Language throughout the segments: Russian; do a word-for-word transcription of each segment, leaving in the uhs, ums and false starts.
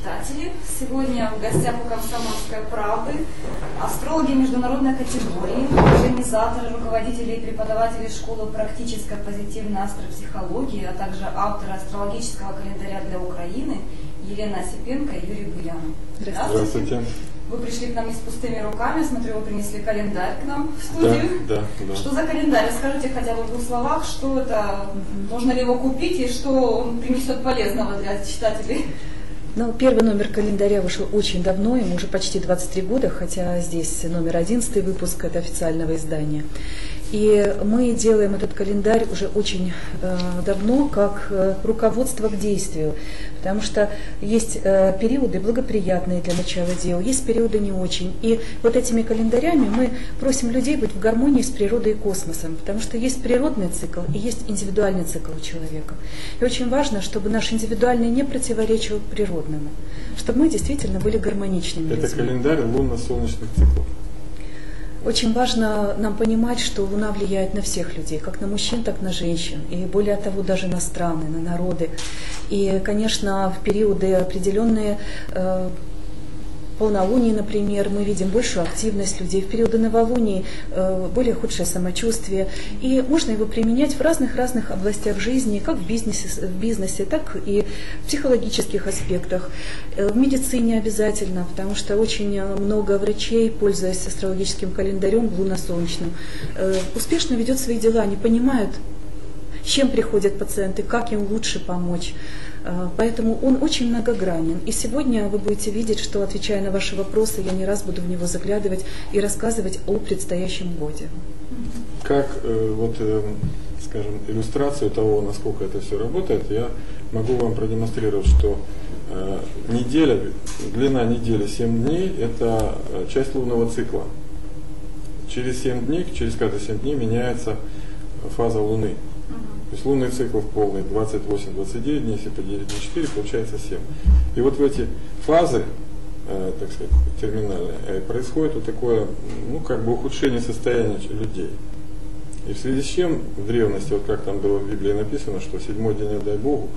читатели! Сегодня в гостях у «Комсомольской правды» астрологи международной категории, организаторы, руководители и преподаватели школы практической позитивной астропсихологии, а также авторы астрологического календаря для Украины Елена Осипенко и Юрий Буянов. Здравствуйте. Здравствуйте. Вы пришли к нам не с пустыми руками, смотрю, вы принесли календарь к нам в студию. Да, да, да. Что за календарь? Расскажите хотя бы в двух словах, что это, можно ли его купить и что он принесет полезного для читателей? Ну, первый номер календаря вышел очень давно, ему уже почти двадцать три года, хотя здесь номер одиннадцатый выпуск, это официального издания. И мы делаем этот календарь уже очень э, давно как э, руководство к действию, потому что есть э, периоды благоприятные для начала дел, есть периоды не очень. И вот этими календарями мы просим людей быть в гармонии с природой и космосом, потому что есть природный цикл и есть индивидуальный цикл у человека. И очень важно, чтобы наш индивидуальный не противоречил природному, чтобы мы действительно были гармоничными. Это людьми. Календарь лунно-солнечных циклов. Очень важно нам понимать, что Луна влияет на всех людей, как на мужчин, так и на женщин, и более того, даже на страны, на народы. И, конечно, в периоды определенные э, полнолуния, например, мы видим большую активность людей, в периоды новолуний э, более худшее самочувствие. И можно его применять в разных-разных областях жизни, как в бизнесе, в бизнесе, так и в психологических аспектах. Э, в медицине обязательно, потому что очень много врачей, пользуясь астрологическим календарем лунно-солнечным, э, успешно ведет свои дела, они понимают, с чем приходят пациенты, как им лучше помочь. Поэтому он очень многогранен. И сегодня вы будете видеть, что, отвечая на ваши вопросы, я не раз буду в него заглядывать и рассказывать о предстоящем годе. Как э, вот, э, скажем, иллюстрацию того, насколько это все работает, я могу вам продемонстрировать, что э, неделя, длина недели семь дней – это часть лунного цикла. Через семь дней, через каждые семь дней меняется фаза Луны. То есть лунный цикл полный двадцать восемь — двадцать девять дней, если поделить на четыре, получается семь. И вот в эти фазы, э, так сказать, терминальные, э, происходит вот такое, ну, как бы ухудшение состояния людей. И в связи с чем в древности, вот как там было в Библии написано, что седьмой день отдай Богу,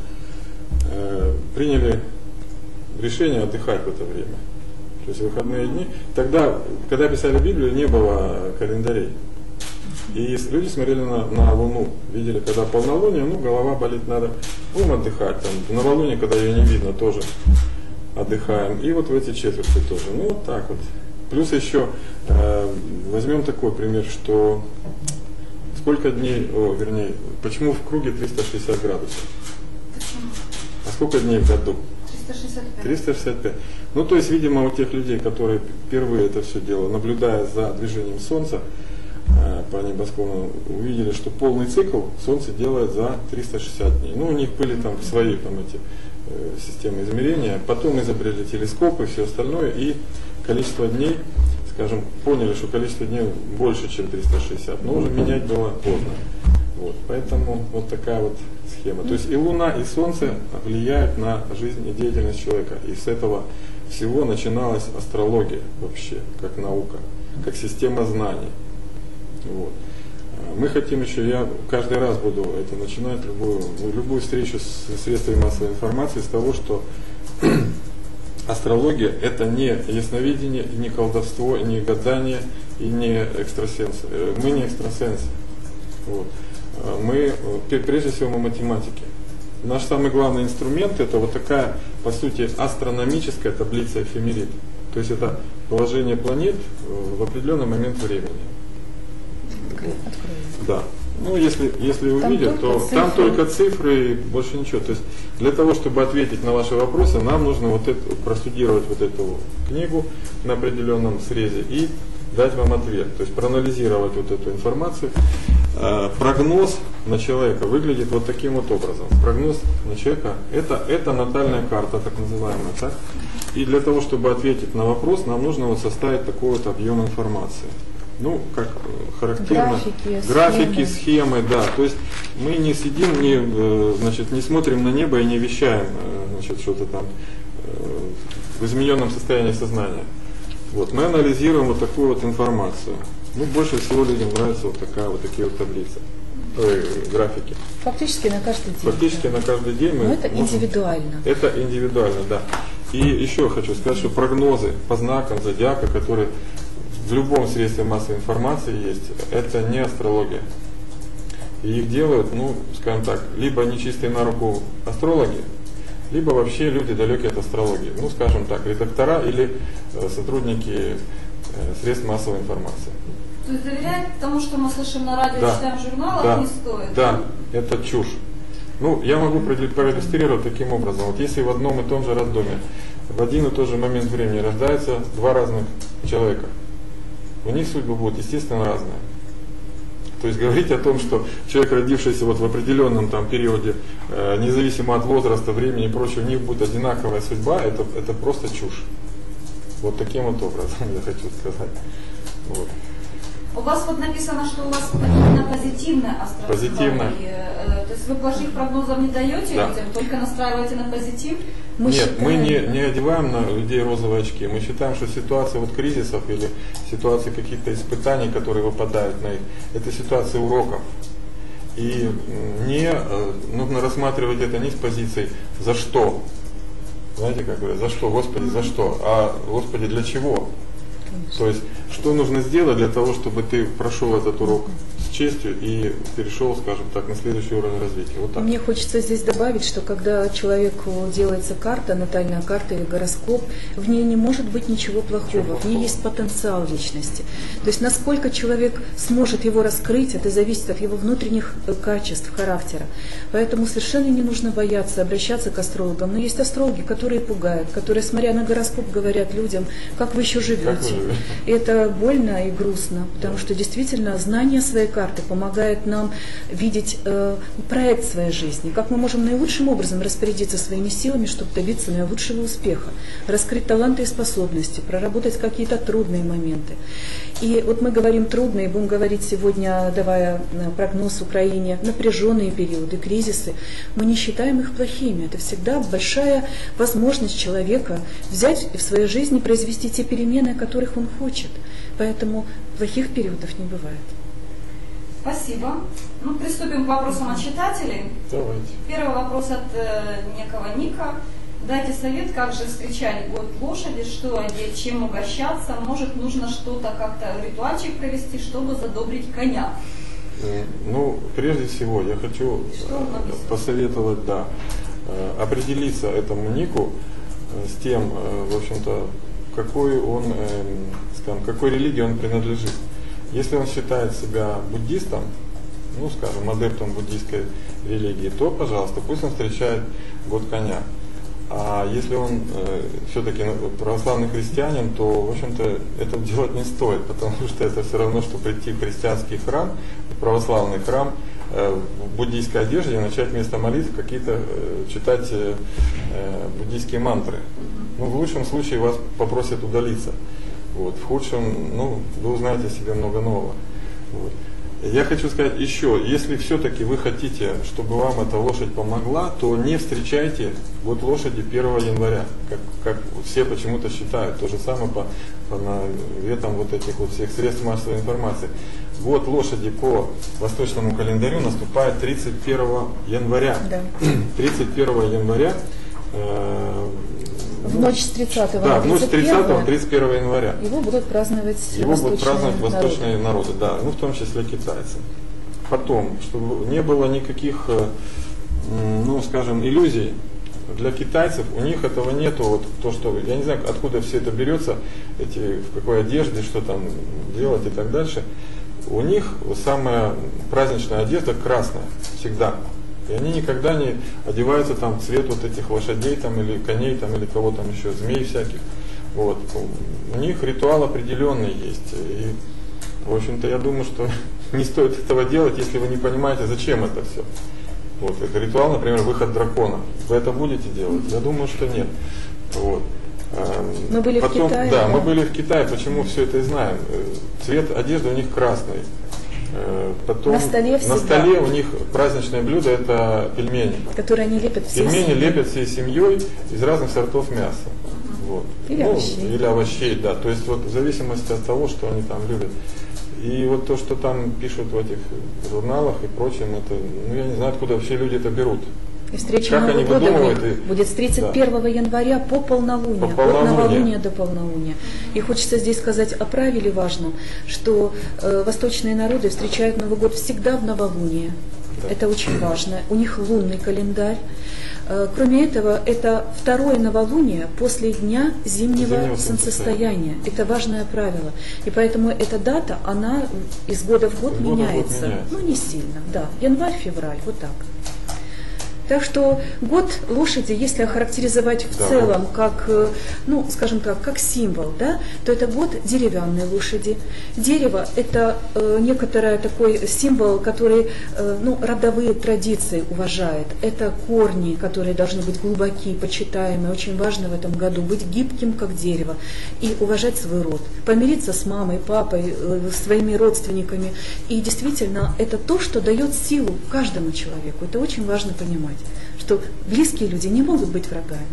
э, приняли решение отдыхать в это время. То есть выходные дни. Тогда, когда писали Библию, не было календарей. И люди смотрели на, на Луну, видели, когда полнолуние, ну, голова болит, надо, будем отдыхать. Там, новолуние, когда ее не видно, тоже отдыхаем. И вот в эти четверти тоже. Ну, вот так вот. Плюс еще э, возьмем такой пример, что сколько дней, о, вернее, почему в круге триста шестьдесят градусов? А сколько дней в году? триста шестьдесят пять. триста шестьдесят пять. Ну, то есть, видимо, у тех людей, которые впервые это все дело, наблюдая за движением Солнца, по небосклону, увидели, что полный цикл Солнце делает за триста шестьдесят дней. Ну, у них были там свои там, эти, э, системы измерения. Потом изобрели телескопы и все остальное. И количество дней, скажем, поняли, что количество дней больше, чем триста шестьдесят. Но уже менять было поздно. Вот, поэтому вот такая вот схема. То есть и Луна, и Солнце влияют на жизнь и деятельность человека. И с этого всего начиналась астрология вообще, как наука, как система знаний. Вот. Мы хотим еще, я каждый раз буду это начинать, любую, любую встречу с средствами массовой информации с того, что астрология это не ясновидение, не колдовство, не гадание и не экстрасенсы. Мы не экстрасенсы. Вот. Мы, прежде всего, мы математики. Наш самый главный инструмент это вот такая, по сути, астрономическая таблица эфемерид. То есть это положение планет в определенный момент времени. Откроем. Да. Ну, если, если увидят, то цифры. Там только цифры и больше ничего. То есть для того, чтобы ответить на ваши вопросы, нам нужно вот это, простудировать вот эту книгу на определенном срезе и дать вам ответ. То есть проанализировать вот эту информацию. Э, прогноз на человека выглядит вот таким вот образом. Прогноз на человека это, это натальная карта, так называемая. Так? И для того, чтобы ответить на вопрос, нам нужно вот составить такой вот объем информации. Ну, как характерно, графики, графики схемы. схемы, да. То есть мы не сидим, не, значит, не смотрим на небо и не вещаем, значит, что-то там в измененном состоянии сознания. Вот, мы анализируем вот такую вот информацию. Ну, больше всего людям нравится вот такая вот такие вот таблицы, ой, графики. Фактически на каждый день. Фактически на каждый день мы. Но это можем, индивидуально. Это индивидуально, да. И еще хочу сказать, что прогнозы по знакам зодиака, которые в любом средстве массовой информации есть, это не астрология. И их делают, ну, скажем так, либо нечистые на руку астрологи, либо вообще люди далекие от астрологии. Ну, скажем так, редактора или э, сотрудники э, средств массовой информации. То есть доверять тому, что мы слышим на радио, Да. читаем в журналах, Да. не стоит? Да, это чушь. Ну, я могу проиллюстрировать таким образом. Вот если в одном и том же роддоме в один и тот же момент времени рождаются два разных человека, у них судьбы будут, естественно, разные. То есть говорить о том, что человек, родившийся вот в определенном там периоде, э, независимо от возраста, времени и прочего, у них будет одинаковая судьба, это, это просто чушь. Вот таким вот образом я хочу сказать. Вот. У вас вот написано, что у вас именно позитивная астрология. Позитивная. То есть вы плохих прогнозов не даете Да. людям, только настраиваете на позитив? Мы Нет, считаем- мы не, не одеваем на людей розовые очки. Мы считаем, что ситуация вот кризисов или ситуации каких-то испытаний, которые выпадают на их, это ситуация уроков. И м, не э, нужно рассматривать это не с позицией «за что?». Знаете, как говорят, «за что, Господи, за что?», а «Господи, для чего?». То есть, что нужно сделать для того, чтобы ты прошел этот урок с честью и перешел, скажем так, на следующий уровень развития. Вот так. Мне хочется здесь добавить, что когда человеку делается карта, натальная карта или гороскоп, в ней не может быть ничего плохого, в ней есть потенциал личности. То есть насколько человек сможет его раскрыть, это зависит от его внутренних э, качеств, характера. Поэтому совершенно не нужно бояться обращаться к астрологам. Но есть астрологи, которые пугают, которые, смотря на гороскоп, говорят людям, как вы еще Как живете. вы живете? И это больно и грустно, потому что действительно знание своей карты помогает нам видеть э, проект своей жизни, как мы можем наилучшим образом распорядиться своими силами, чтобы добиться наилучшего успеха, раскрыть таланты и способности, проработать какие-то трудные моменты. И вот мы говорим трудные, будем говорить сегодня, давая прогноз Украине, напряженные периоды, кризисы, мы не считаем их плохими. Это всегда большая возможность человека взять в своей жизни, произвести те перемены, которых он хочет. Поэтому плохих периодов не бывает. Спасибо. Ну, приступим к вопросам от читателей. Давайте. Первый вопрос от э, некого Ника. Дайте совет, как же встречать год лошади, что одеть, чем угощаться, может нужно что-то как-то, ритуальчик провести, чтобы задобрить коня. Э, Ну, прежде всего, я хочу Что он э, написал? посоветовать, да, э, определиться этому Нику э, с тем, э, в общем-то, какой он, э, скажем, какой религии он принадлежит. Если он считает себя буддистом, ну, скажем, адептом буддийской религии, то, пожалуйста, пусть он встречает год коня. А если он э, все-таки православный христианин, то, в общем-то, это делать не стоит, потому что это все равно, что прийти в христианский храм, в православный храм, э, в буддийской одежде и начать вместо молитв какие-то э, читать э, э, буддийские мантры. Ну, в лучшем случае вас попросят удалиться. Вот. В худшем, ну, вы узнаете о себе много нового. Вот. Я хочу сказать еще, если все-таки вы хотите, чтобы вам эта лошадь помогла, то не встречайте год лошади первого января, как, как все почему-то считают. То же самое по, по наветам вот этих вот всех средств массовой информации. Год лошади по восточному календарю наступает тридцать первого января. Да. тридцать первого января. Э, В ночь с тридцатого да, на в ночь с тридцать первое тридцатого на тридцать первое января. его будут праздновать Его будут праздновать народы. восточные народы, да, ну в том числе китайцы. Потом, чтобы не было никаких, э, м, ну скажем, иллюзий для китайцев, у них этого нету, вот то, что, я не знаю, откуда все это берется, эти, в какой одежде, что там делать и так дальше. У них самая праздничная одежда красная, всегда. И они никогда не одеваются там в цвет вот этих лошадей там, или коней там, или кого там еще, змей всяких. Вот. У них ритуал определенный есть. И, в общем-то, я думаю, что не стоит этого делать, если вы не понимаете, зачем это все. Вот. Это ритуал, например, выход дракона. Вы это будете делать? Я думаю, что нет. Вот. Мы были Потом, в Китае. Да, мы были в Китае, почему все это и знаем. Цвет одежды у них красный. Потом На столе всегда. на столе у них праздничное блюдо это пельмени. Которые они лепят всей Пельмени семьей. лепят всей семьей из разных сортов мяса. Вот. Или ну, овощей. Или овощей, да. То есть вот в зависимости от того, что они там любят. И вот то, что там пишут в этих журналах и прочем, это, ну я не знаю, откуда вообще люди это берут. И встреча как Нового они года выдумывают, будет, и... будет с тридцать первого да. января по полнолуние, по полнолуние. от новолуния до полнолуния. И хочется здесь сказать о правиле важном, что э, восточные народы встречают Новый год всегда в новолуние. Да. Это очень важно. У них лунный календарь. Э, кроме этого, это второе новолуние после дня зимнего, зимнего солнцестояния. Это важное правило. И поэтому эта дата, она из года в год, меняется. В год меняется. Ну, не сильно, да. Январь-февраль, вот так. Так что год лошади, если охарактеризовать в да, целом вот. как, ну, скажем так, как символ, да, то это год деревянной лошади. Дерево – это э, некоторый такой символ, который э, ну, родовые традиции уважает. Это корни, которые должны быть глубокие, почитаемые. Очень важно в этом году быть гибким, как дерево, и уважать свой род. Помириться с мамой, папой, э, своими родственниками. И действительно, это то, что дает силу каждому человеку. Это очень важно понимать, что близкие люди не могут быть врагами.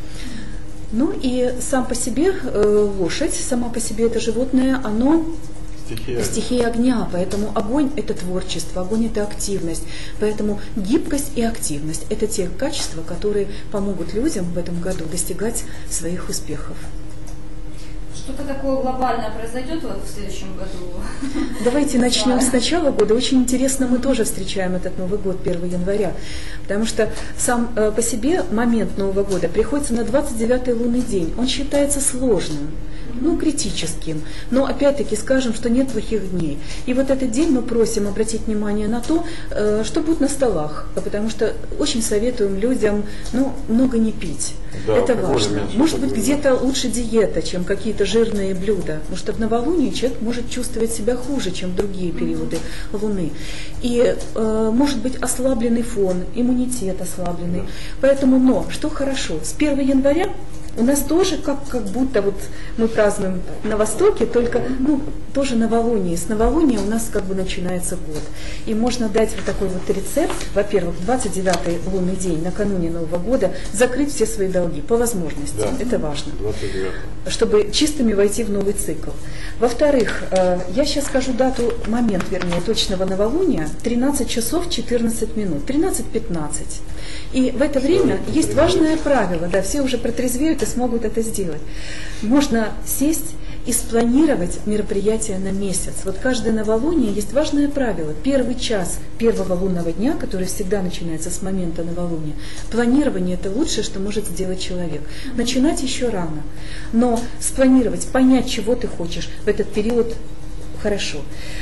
Ну и сам по себе э, лошадь, сама по себе это животное, оно стихия. стихия огня, поэтому огонь – это творчество, огонь – это активность, поэтому гибкость и активность – это те качества, которые помогут людям в этом году достигать своих успехов. Что-то такое глобальное произойдет вот в следующем году? Давайте начнем с начала года. Очень интересно, мы тоже встречаем этот Новый год первого января, потому что сам э, по себе момент Нового года приходится на двадцать девятый лунный день. Он считается сложным, ну, критическим, но опять-таки скажем, что нет плохих дней. И вот этот день мы просим обратить внимание на то, э, что будет на столах, потому что очень советуем людям, ну, много не пить. Да, это важно. Может быть, где-то лучше диета, чем какие-то жирные блюда, потому что в новолуние человек может чувствовать себя хуже, чем в другие периоды Луны. И э, может быть ослабленный фон, иммунитет ослабленный. Поэтому, но, что хорошо, с первого января у нас тоже как, как будто вот мы празднуем на Востоке, только ну, тоже новолуние. С новолуния у нас как бы начинается год. И можно дать вот такой вот рецепт. Во-первых, двадцать девятый лунный день, накануне Нового года, закрыть все свои долги по возможности. Да. Это важно. двадцать девятого. Чтобы чистыми войти в новый цикл. Во-вторых, я сейчас скажу дату, момент, вернее, точного новолуния. тринадцать часов четырнадцать минут. тринадцать пятнадцать. И в это время есть важное правило, да, все уже протрезвеют и смогут это сделать. Можно сесть и спланировать мероприятие на месяц. Вот каждое новолуние есть важное правило. Первый час первого лунного дня, который всегда начинается с момента новолуния, планирование – это лучшее, что может сделать человек. Начинать еще рано, но спланировать, понять, чего ты хочешь в этот период хорошо.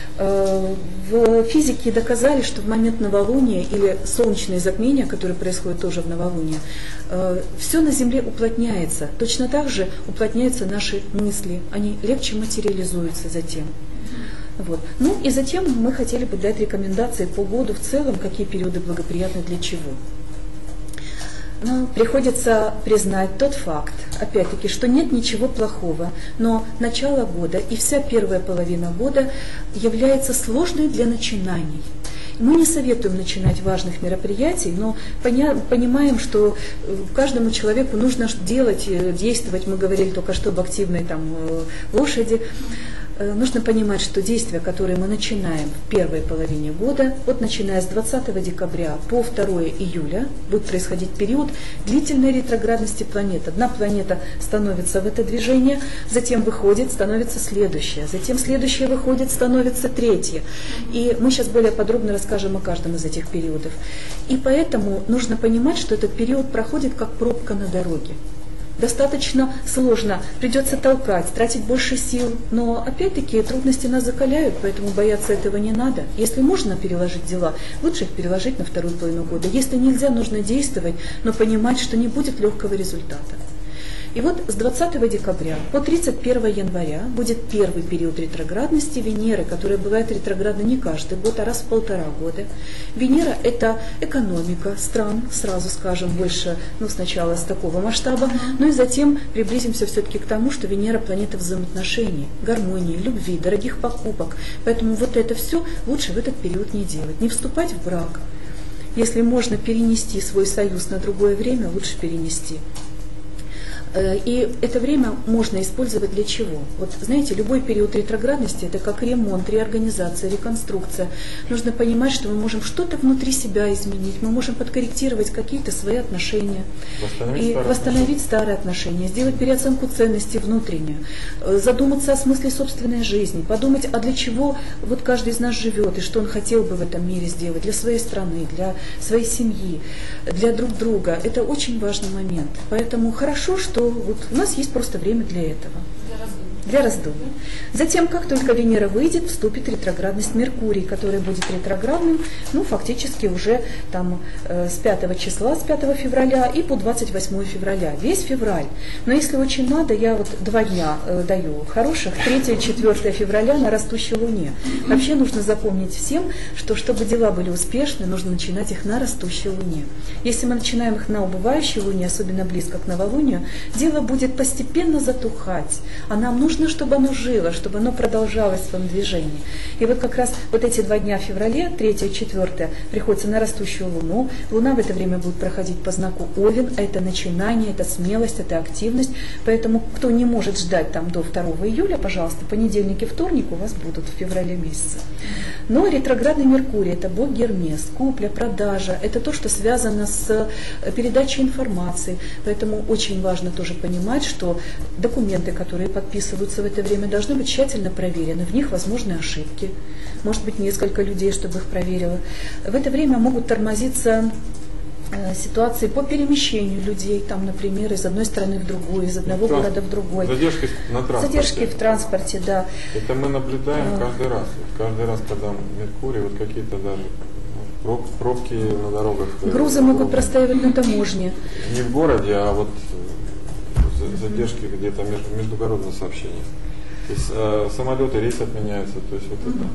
В физике доказали, что в момент новолуния или солнечные затмения, которые происходят тоже в новолуние, все на Земле уплотняется. Точно так же уплотняются наши мысли, они легче материализуются затем. Вот. Ну и затем мы хотели бы дать рекомендации по году в целом, какие периоды благоприятны для чего. Но приходится признать тот факт, опять-таки, что нет ничего плохого, но начало года и вся первая половина года является сложной для начинаний. Мы не советуем начинать важных мероприятий, но поня- понимаем, что каждому человеку нужно делать, действовать, мы говорили только что об активной там, лошади. Нужно понимать, что действия, которые мы начинаем в первой половине года, вот начиная с двадцатого декабря по второго июля, будет происходить период длительной ретроградности планет. Одна планета становится в это движение, затем выходит, становится следующая, затем следующая выходит, становится третья. И мы сейчас более подробно расскажем о каждом из этих периодов. И поэтому нужно понимать, что этот период проходит как пробка на дороге. Достаточно сложно, придется толкать, тратить больше сил, но опять-таки трудности нас закаляют, поэтому бояться этого не надо. Если можно переложить дела, лучше их переложить на вторую половину года. Если нельзя, нужно действовать, но понимать, что не будет легкого результата. И вот с двадцатого декабря по тридцать первого января будет первый период ретроградности Венеры, которая бывает ретроградна не каждый год, а раз в полтора года. Венера – это экономика стран, сразу скажем, больше, ну, сначала с такого масштаба, но и затем приблизимся все-таки к тому, что Венера – планета взаимоотношений, гармонии, любви, дорогих покупок. Поэтому вот это все лучше в этот период не делать, не вступать в брак. Если можно перенести свой союз на другое время, лучше перенести. И это время можно использовать для чего? Вот знаете, любой период ретроградности – это как ремонт, реорганизация, реконструкция. Нужно понимать, что мы можем что-то внутри себя изменить, мы можем подкорректировать какие-то свои отношения, Восстановить и старые восстановить отношения. старые отношения, сделать переоценку ценностей внутреннюю, задуматься о смысле собственной жизни, подумать, а для чего вот каждый из нас живет и что он хотел бы в этом мире сделать для своей страны, для своей семьи, для друг друга. Это очень важный момент. Поэтому хорошо, что вот у нас есть просто время для этого. Для раздумий. Затем, как только Венера выйдет, вступит ретроградность Меркурий, который будет ретроградным, ну, фактически уже там э, с пятого числа, с пятого февраля и по двадцать восьмое февраля, весь февраль. Но если очень надо, я вот два дня э, даю хороших, третье и четвёртое февраля на растущей Луне. Вообще нужно запомнить всем, что чтобы дела были успешны, нужно начинать их на растущей Луне. Если мы начинаем их на убывающей Луне, особенно близко к новолунию, дело будет постепенно затухать, а нам нужно чтобы оно жило, чтобы оно продолжалось в своем движении. И вот как раз вот эти два дня в феврале, третье и четвёртое, приходится на растущую Луну. Луна в это время будет проходить по знаку Овен, это начинание, это смелость, это активность. Поэтому, кто не может ждать там до второго июля, пожалуйста, понедельник и вторник у вас будут в феврале месяце. Но ретроградный Меркурий – это бог Гермес, купля, продажа, это то, что связано с передачей информации. Поэтому очень важно тоже понимать, что документы, которые подписываются в это время, должны быть тщательно проверены, в них возможны ошибки, может быть несколько людей, чтобы их проверило. В это время могут тормозиться э, ситуации по перемещению людей, там, например, из одной страны в другую, из одного Транс... города в другой. Задержки на транспорте. Задержки в транспорте, да. Это мы наблюдаем каждый раз. Вот каждый раз, когда Меркурий, вот какие-то даже проб, пробки на дорогах. Грузы могут простаивать на таможне. Не в городе, а вот задержки где-то между, междугородные сообщения. То есть э, самолеты, рейсы отменяются. То есть вот это.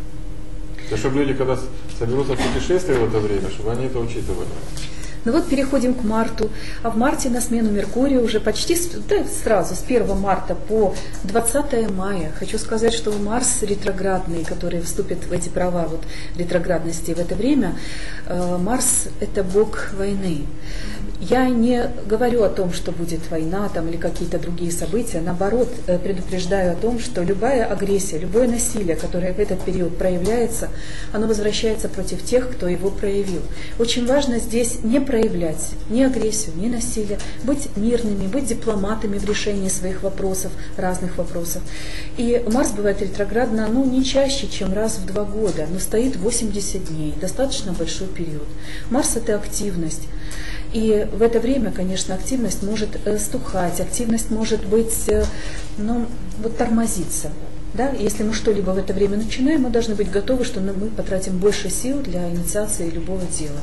То, чтобы люди, когда соберутся в путешествие в это время, чтобы они это учитывали. Ну вот переходим к марту, а в марте на смену Меркурию уже почти да, сразу, с первого марта по двадцатое мая. Хочу сказать, что Марс ретроградный, который вступит в эти права вот, ретроградности в это время, э, Марс – это бог войны. Я не говорю о том, что будет война там, или какие-то другие события, наоборот, предупреждаю о том, что любая агрессия, любое насилие, которое в этот период проявляется, оно возвращается против тех, кто его проявил. Очень важно здесь не проявлять ни агрессию, ни насилие, быть мирными, быть дипломатами в решении своих вопросов, разных вопросов. И Марс бывает ретроградно, ну, не чаще, чем раз в два года, но стоит восемьдесят дней, достаточно большой период. Марс – это активность. И в это время, конечно, активность может э, стухать, активность может быть, э, ну, вот тормозиться. Да? Если мы что-либо в это время начинаем, мы должны быть готовы, что мы потратим больше сил для инициации любого дела.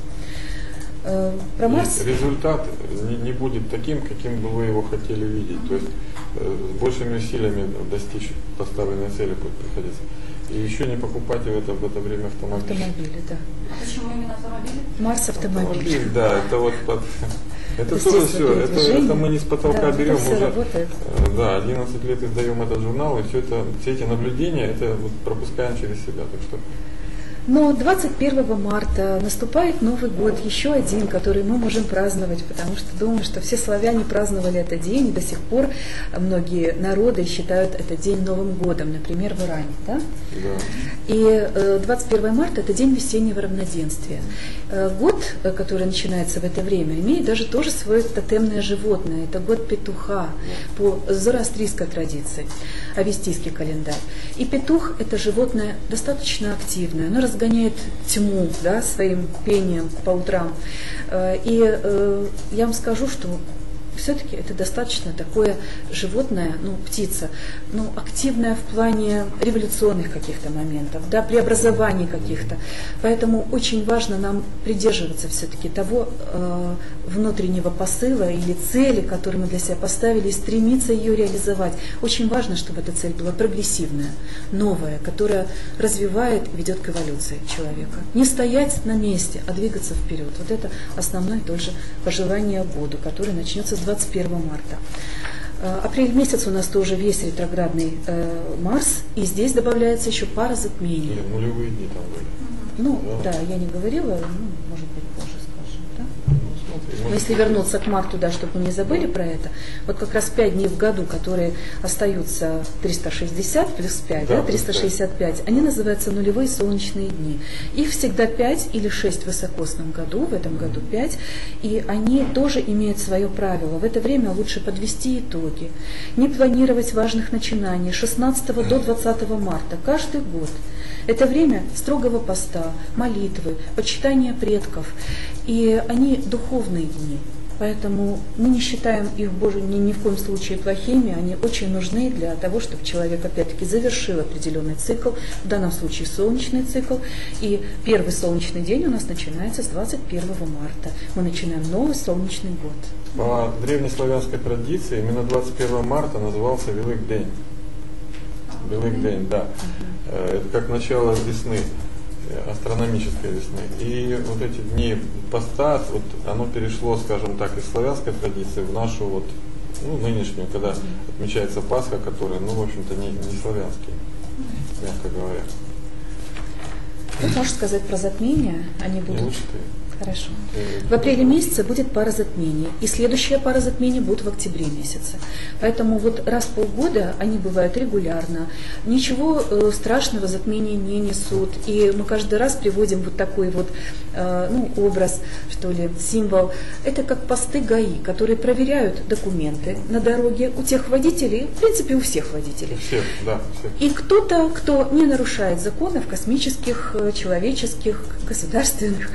Э, про Марс... Результат не, не будет таким, каким бы вы его хотели видеть. То есть э, с большими усилиями достичь поставленной цели будет приходиться. И еще не покупайте в это, в это время автомобиль. Автомобили, да. А почему именно автомобили? Марс автомобиль. Автомобиль, да, это вот под... Это тоже все, это, это мы не с потолка да, берем уже. Работает. Да, одиннадцать лет издаем этот журнал, и все это, все эти наблюдения, это вот пропускаем через себя. Так что... Но двадцать первого марта наступает Новый год, еще один, который мы можем праздновать, потому что думаю, что все славяне праздновали этот день, и до сих пор многие народы считают этот день Новым годом, например, в Иране. Да? Да. И двадцать первого марта – это день весеннего равноденствия. Год, который начинается в это время, имеет даже тоже свое тотемное животное. Это год петуха по зороастрийской традиции, авестийский календарь. И петух – это животное достаточно активное, оно разгоняет тьму, да, своим пением по утрам. И я вам скажу, что все-таки это достаточно такое животное, ну, птица, ну, активная в плане революционных каких-то моментов, да, преобразований каких-то. Поэтому очень важно нам придерживаться все-таки того э, внутреннего посыла или цели, которую мы для себя поставили, и стремиться ее реализовать. Очень важно, чтобы эта цель была прогрессивная, новая, которая развивает и ведет к эволюции человека. Не стоять на месте, а двигаться вперед. Вот это основное тоже пожелание году, который начнется с двадцать первого марта. Апрель месяц у нас тоже весь ретроградный э, Марс, и здесь добавляется еще пара затмений. Или нулевые дни там были. Ну, да, да я не говорила, ну, может быть, позже скажем. Да? Ну, смотри, Но если вернуться к марту, да, чтобы мы не забыли про это, вот как раз пять дней в году, которые остаются триста шестьдесят плюс пять, да, да, триста шестьдесят пять, они называются нулевые солнечные дни. Их всегда пять или шесть в высокосном году, в этом году пять, и они тоже имеют свое правило. В это время лучше подвести итоги, не планировать важных начинаний шестнадцатого до двадцатого марта каждый год. Это время строгого поста, молитвы, почитания предков, и они духовные дни. Поэтому мы не считаем их Боже, ни, ни в коем случае плохими, они очень нужны для того, чтобы человек опять-таки завершил определенный цикл, в данном случае солнечный цикл. И первый солнечный день у нас начинается с двадцать первого марта. Мы начинаем новый солнечный год. По древнеславянской традиции именно двадцать первого марта назывался Велик день. Велик день, да. Это как начало весны, астрономической весны. И вот эти дни поста, вот оно перешло, скажем так, из славянской традиции в нашу вот, ну, нынешнюю, когда отмечается Пасха, которая, ну, в общем-то, не, не славянский, мягко говоря. Ты можешь сказать про затмения? Они будут... Не лучше ты. Хорошо. В апреле месяце будет пара затмений, и следующая пара затмений будет в октябре месяце. Поэтому вот раз в полгода они бывают регулярно. Ничего э, страшного затмения не несут. И мы каждый раз приводим вот такой вот э, ну, образ, что ли, символ. Это как посты ГАИ, которые проверяют документы на дороге у тех водителей, в принципе, у всех водителей. Всех, да, всех. И кто-то, кто не нарушает законов космических, человеческих, государственных,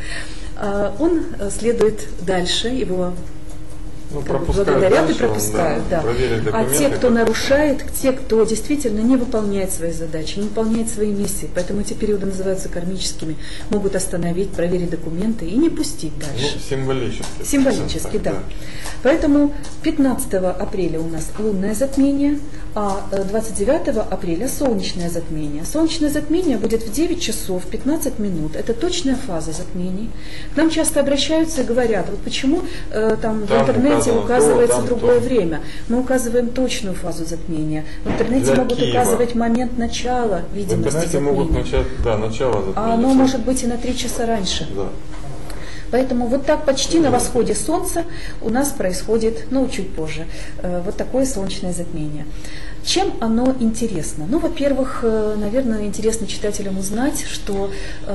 он следует дальше, его ну, благодарят дальше, и пропускают. Он, да. Да. А те, кто нарушает, те, кто действительно не выполняет свои задачи, не выполняет свои миссии, поэтому эти периоды называются кармическими, могут остановить, проверить документы и не пустить дальше. Ну, символически. Символически, так, да. да. Поэтому пятнадцатого апреля у нас лунное затмение, а двадцать девятого апреля солнечное затмение. Солнечное затмение будет в девять часов пятнадцать минут. Это точная фаза затмений. К нам часто обращаются и говорят, вот почему э, там, там в интернете указывается то, другое то. время. Мы указываем точную фазу затмения. В интернете Для могут Киева. указывать момент начала видимости В интернете затмения. могут начать, да, начало затмения. А оно может быть и на три часа раньше. Да. Поэтому вот так почти на восходе солнца у нас происходит, ну, чуть позже, вот такое солнечное затмение. Чем оно интересно? Ну, во-первых, наверное, интересно читателям узнать, что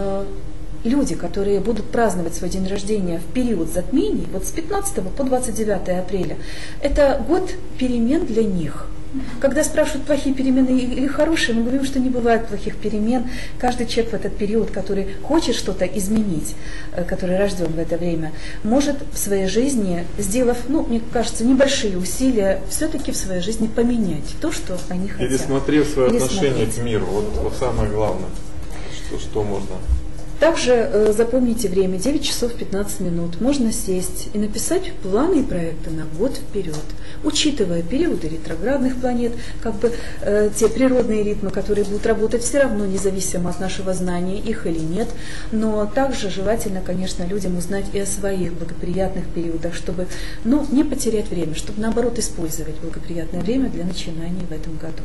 люди, которые будут праздновать свой день рождения в период затмений, вот с пятнадцатого по двадцать девятое апреля, это год перемен для них. Когда спрашивают, плохие перемены или хорошие, мы говорим, что не бывает плохих перемен. Каждый человек в этот период, который хочет что-то изменить, который рожден в это время, может в своей жизни, сделав, ну, мне кажется, небольшие усилия, все-таки в своей жизни поменять то, что они хотят. Пересмотрев свое отношение к миру, вот, вот самое главное, что, что можно. Также э, запомните время, девять часов пятнадцать минут. Можно сесть и написать планы и проекты на год вперед, учитывая периоды ретроградных планет, как бы э, те природные ритмы, которые будут работать все равно, независимо от нашего знания, их или нет. Но также желательно, конечно, людям узнать и о своих благоприятных периодах, чтобы, ну, не потерять время, чтобы, наоборот, использовать благоприятное время для начинаний в этом году.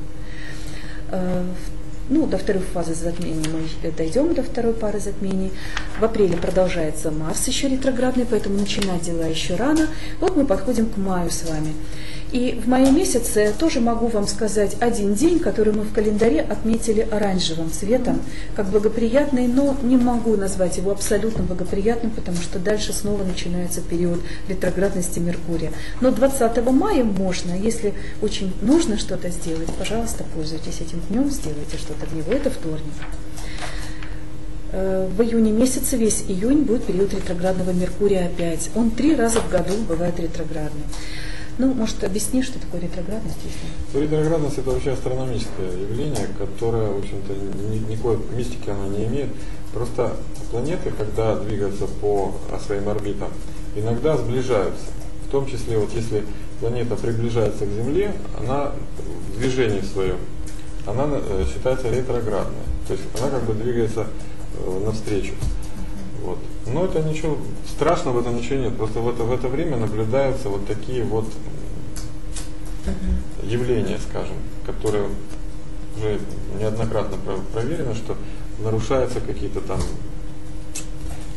Э, Ну, до второй фазы затмений мы дойдем, до второй пары затмений. В апреле продолжается Марс еще ретроградный, поэтому начинать дела еще рано. Вот мы подходим к маю с вами. И в мае месяце тоже могу вам сказать один день, который мы в календаре отметили оранжевым цветом, как благоприятный, но не могу назвать его абсолютно благоприятным, потому что дальше снова начинается период ретроградности Меркурия. Но двадцатого мая можно, если очень нужно что-то сделать, пожалуйста, пользуйтесь этим днем, сделайте что-то в него, это вторник. В июне месяце, весь июнь, будет период ретроградного Меркурия опять. Он три раза в году бывает ретроградный. Ну, может, объясни, что такое ретроградность? Если... Ну, ретроградность – это вообще астрономическое явление, которое, в общем-то, ни, никакой мистики оно не имеет. Просто планеты, когда двигаются по своим орбитам, иногда сближаются. В том числе, вот если планета приближается к Земле, она в движении своем, она считается ретроградной. То есть она как бы двигается навстречу. Вот. Но это ничего страшного в этом ничего нет. Просто в это, в это время наблюдаются вот такие вот uh-huh. явления, скажем, которые уже неоднократно проверено, что нарушаются какие-то там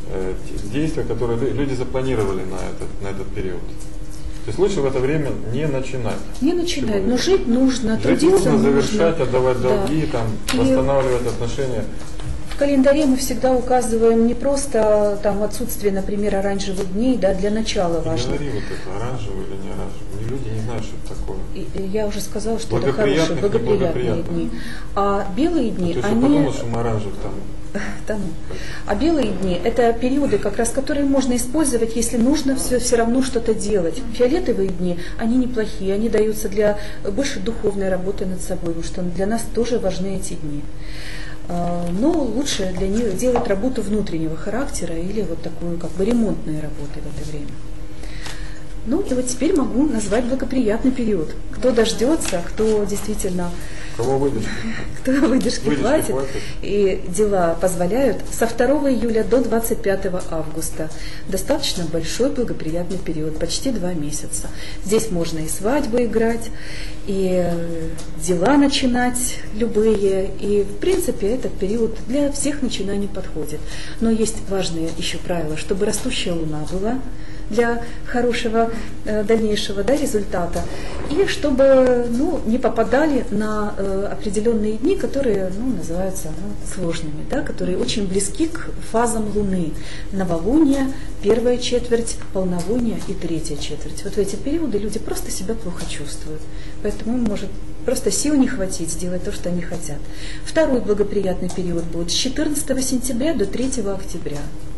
э, действия, которые люди запланировали на этот, на этот период. То есть лучше в это время не начинать. Не начинать, но жить нужно, жить трудиться нужно, нужно. завершать, отдавать долги, да. там, И восстанавливать отношения. в календаре мы всегда указываем не просто там отсутствие, например, оранжевых дней, да, для начала Не важно. говори вот это, оранжевый или не оранжевый. Люди не знают, что это такое. И, и я уже сказала, что это хорошие, благоприятные дни. А белые дни, Ты они... подумал, что мы оранжевый там. Да, ну. А белые дни – это периоды, как раз, которые можно использовать, если нужно все, все равно что-то делать. Фиолетовые дни, они неплохие, они даются для больше духовной работы над собой, потому что для нас тоже важны эти дни. Но лучше для них делать работу внутреннего характера или вот такую как бы ремонтную работу в это время. Ну и вот теперь могу назвать благоприятный период. Кто дождется, кто действительно... Кого выдержки? Кто выдержки, выдержки хватит, хватит, и дела позволяют, со второго июля до двадцать пятого августа достаточно большой благоприятный период, почти два месяца. Здесь можно и свадьбу играть, и дела начинать любые, и в принципе этот период для всех начинаний подходит. Но есть важное еще правило, чтобы растущая луна была для хорошего э, дальнейшего, да, результата, и чтобы, ну, не попадали на э, определенные дни, которые, ну, называются, ну, сложными, да, которые очень близки к фазам Луны. Новолуние, первая четверть, полнолуние и третья четверть. Вот в эти периоды люди просто себя плохо чувствуют, поэтому им может просто сил не хватить сделать то, что они хотят. Второй благоприятный период будет с четырнадцатого сентября до третьего октября.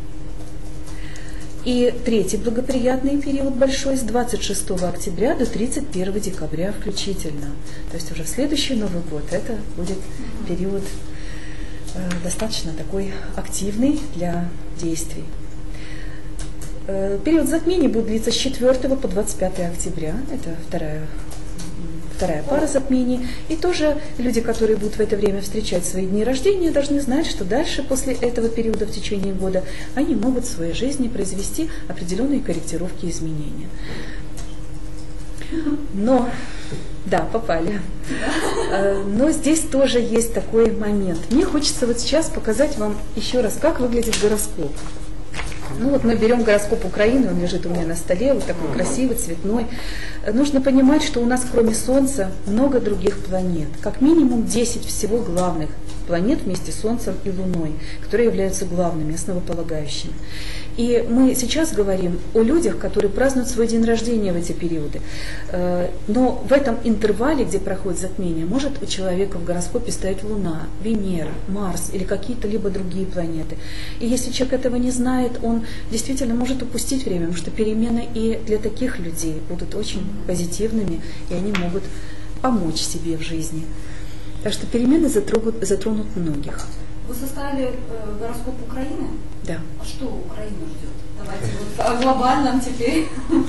И третий благоприятный период большой с двадцать шестого октября до тридцать первого декабря включительно. То есть уже в следующий Новый год это будет период э, достаточно такой активный для действий. Э, период затмений будет длиться с четвёртого по двадцать пятое октября. Это вторая Вторая пара затмений. И тоже люди, которые будут в это время встречать свои дни рождения, должны знать, что дальше, после этого периода в течение года, они могут в своей жизни произвести определенные корректировки и изменения. Но, да, попали. Но здесь тоже есть такой момент. Мне хочется вот сейчас показать вам еще раз, как выглядит гороскоп. Ну вот мы берем гороскоп Украины, он лежит у меня на столе, вот такой красивый, цветной. Нужно понимать, что у нас кроме Солнца много других планет. Как минимум десять всего главных планет вместе с Солнцем и Луной, которые являются главными, основополагающими. И мы сейчас говорим о людях, которые празднуют свой день рождения в эти периоды. Но в этом интервале, где проходит затмение, может у человека в гороскопе стоять Луна, Венера, Марс или какие-то либо другие планеты. И если человек этого не знает, он действительно может упустить время, потому что перемены и для таких людей будут очень позитивными, и они могут помочь себе в жизни. Так что перемены затронут, затронут многих. Вы составили э, гороскоп Украины? Да. А что Украину ждет? Давайте вот о глобальном теперь.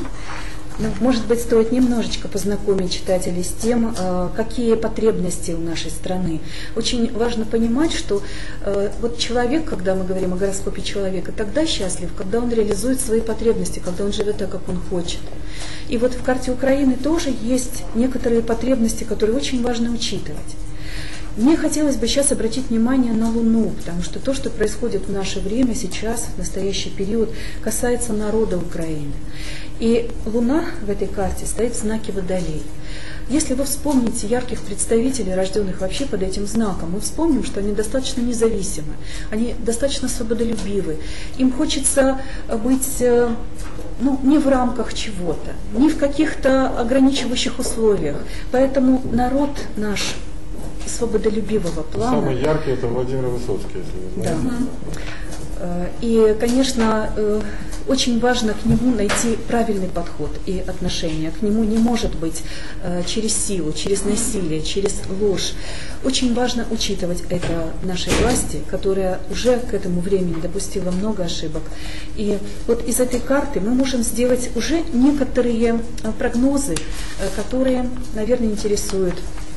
Ну, может быть, стоит немножечко познакомить читателей с тем, какие потребности у нашей страны. Очень важно понимать, что вот человек, когда мы говорим о гороскопе человека, тогда счастлив, когда он реализует свои потребности, когда он живет так, как он хочет. И вот в карте Украины тоже есть некоторые потребности, которые очень важно учитывать. Мне хотелось бы сейчас обратить внимание на Луну, потому что то, что происходит в наше время сейчас, в настоящий период, касается народа Украины. И Луна в этой карте стоит в знаке Водолей. Если вы вспомните ярких представителей, рожденных вообще под этим знаком, мы вспомним, что они достаточно независимы, они достаточно свободолюбивы. Им хочется быть, ну, не в рамках чего-то, не в каких-то ограничивающих условиях. Поэтому народ наш свободолюбивого плана. Самый яркий это Владимир Высоцкий, если вы знаете. Да. И, конечно, очень важно к нему найти правильный подход и отношение. К нему не может быть через силу, через насилие, через ложь. Очень важно учитывать это нашей власти, которая уже к этому времени допустила много ошибок. И вот из этой карты мы можем сделать уже некоторые прогнозы, которые, наверное, интересуют.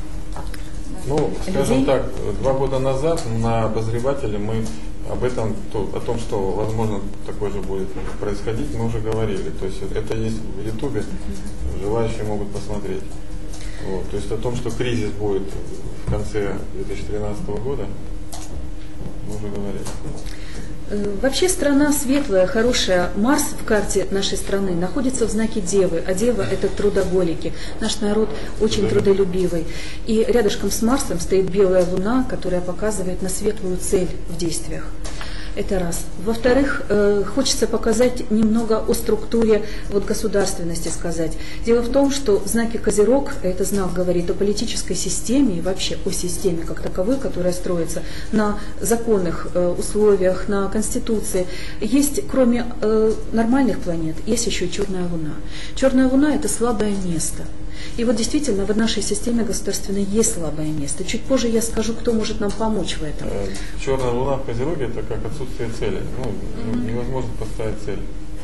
Ну, скажем так, два года назад на обозревателе мы об этом, то, о том, что возможно такое же будет происходить, мы уже говорили. То есть это есть в Ютубе, желающие могут посмотреть. Вот. То есть о том, что кризис будет в конце две тысячи тринадцатого года, мы уже говорили. Вообще страна светлая, хорошая. Марс в карте нашей страны находится в знаке Девы, а Дева – это трудоголики. Наш народ очень трудолюбивый. И рядышком с Марсом стоит белая луна, которая показывает на светлую цель в действиях. Это раз. Во-вторых, э, хочется показать немного о структуре вот, государственности сказать. Дело в том, что в знаке Козерог, это знак говорит о политической системе и вообще о системе как таковой, которая строится на законных э, условиях, на Конституции. Есть, кроме э, нормальных планет, есть еще черная Луна. Черная Луна – это слабое место. И вот действительно в нашей системе государственной есть слабое место. Чуть позже я скажу, кто может нам помочь в этом. Черная луна в Козероге – это как отсутствие цели. Ну, mm-hmm. невозможно поставить цель.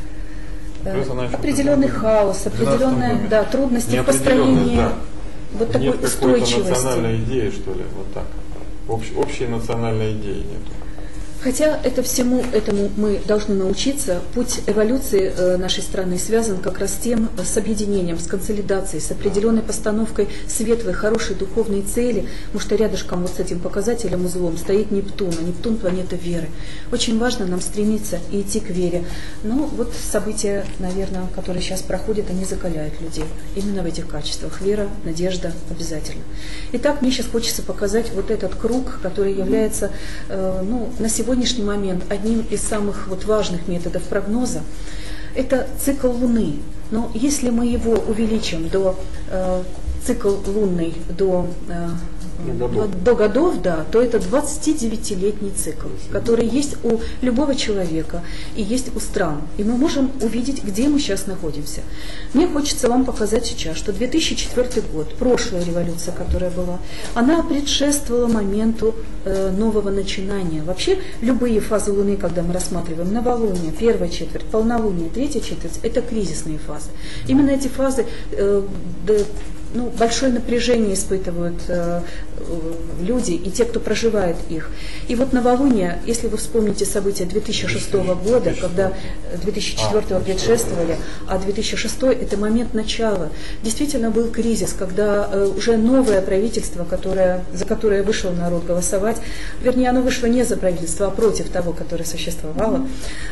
Плюс она определенный хаос, определенная да, трудности в построении да. вот такой нет устойчивости. Нет какой-то национальной идеи, что ли, вот так. Общ, общей национальной идеи нет. Хотя это всему этому мы должны научиться. Путь эволюции э, нашей страны связан как раз с тем, с объединением, с консолидацией, с определенной постановкой светлой, хорошей духовной цели, потому что рядышком вот с этим показателем узлом стоит Нептун, а Нептун – планета веры. Очень важно нам стремиться и идти к вере. Но вот события, наверное, которые сейчас проходят, они закаляют людей именно в этих качествах. Вера, надежда обязательно. Итак, мне сейчас хочется показать вот этот круг, который является э, ну, на сегодня сегодняшний момент одним из самых вот важных методов прогноза – это цикл Луны. Но если мы его увеличим до э, цикл лунный до, э, годов. до годов, да, то это двадцатидевятилетний цикл, который есть у любого человека и есть у стран. И мы можем увидеть, где мы сейчас находимся. Мне хочется вам показать сейчас, что две тысячи четвёртый год, прошлая революция, которая была, она предшествовала моменту э, нового начинания. Вообще любые фазы Луны, когда мы рассматриваем новолуние, первая четверть, полнолуние, третья четверть, это кризисные фазы. Именно эти фазы э, ну, большое напряжение испытывают э, люди и те, кто проживает их. И вот новолуние, если вы вспомните события две тысячи шестого года, когда две тысячи четвёртого предшествовали, а две тысячи шестой это момент начала. Действительно был кризис, когда э, уже новое правительство, которое, за которое вышел народ голосовать, вернее, оно вышло не за правительство, а против того, которое существовало,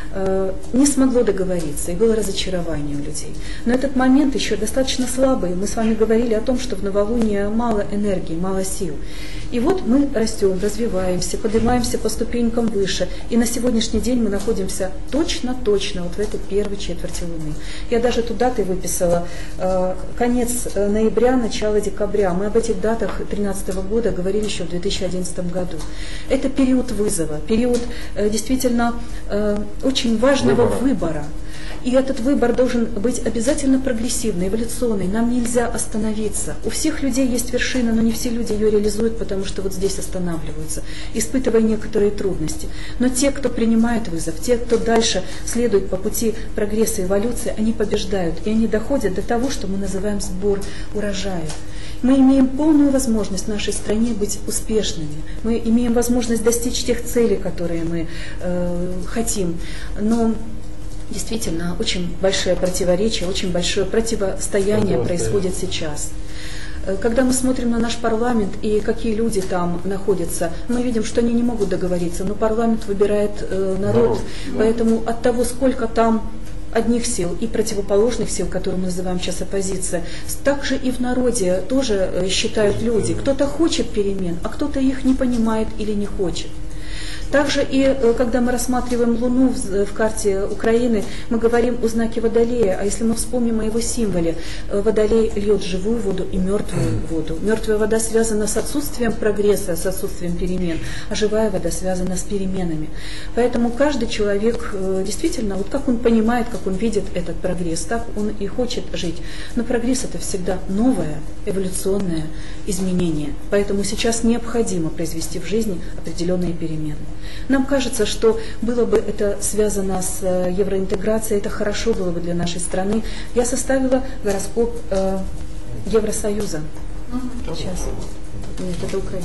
э, не смогло договориться, и было разочарование у людей. Но этот момент еще достаточно слабый. Мы с вами говорили о том, что в новолуние мало энергии, мало сил. И вот мы растем, развиваемся, поднимаемся по ступенькам выше. И на сегодняшний день мы находимся точно-точно вот в этой первой четверти Луны. Я даже ту дату выписала, э, конец ноября, начало декабря. Мы об этих датах две тысячи тринадцатого года говорили еще в две тысячи одиннадцатом году. Это период вызова, период э, действительно э, очень важного выбора. выбора. И этот выбор должен быть обязательно прогрессивный, эволюционный. Нам нельзя остановиться. У всех людей есть вершина, но не все люди ее реализуют, потому что вот здесь останавливаются, испытывая некоторые трудности. Но те, кто принимает вызов, те, кто дальше следует по пути прогресса и эволюции, они побеждают. И они доходят до того, что мы называем сбор урожая. Мы имеем полную возможность в нашей стране быть успешными. Мы имеем возможность достичь тех целей, которые мы э, хотим. Но действительно, очень большое противоречие, очень большое противостояние происходит сейчас. Когда мы смотрим на наш парламент и какие люди там находятся, мы видим, что они не могут договориться, но парламент выбирает э, народ, народ да. Поэтому от того, сколько там одних сил и противоположных сил, которые мы называем сейчас оппозиция, также и в народе тоже э, считают люди. Кто-то хочет перемен, а кто-то их не понимает или не хочет. Также и когда мы рассматриваем Луну в, в карте Украины, мы говорим о знаке Водолея, а если мы вспомним о его символе, Водолей льет живую воду и мертвую воду. Мертвая вода связана с отсутствием прогресса, с отсутствием перемен, а живая вода связана с переменами. Поэтому каждый человек действительно, вот как он понимает, как он видит этот прогресс, так он и хочет жить. Но прогресс это всегда новое, эволюционное изменение. Поэтому сейчас необходимо произвести в жизни определенные перемены. Нам кажется, что было бы это связано с евроинтеграцией, это хорошо было бы для нашей страны. Я составила гороскоп э, Евросоюза. Сейчас. Нет, это Украина.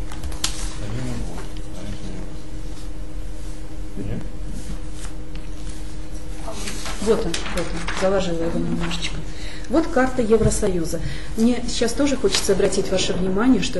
Вот он, вот он, заложила его немножечко. Вот карта Евросоюза. Мне сейчас тоже хочется обратить ваше внимание, что это договор подписан, когда Солнце было в знаке Водолея.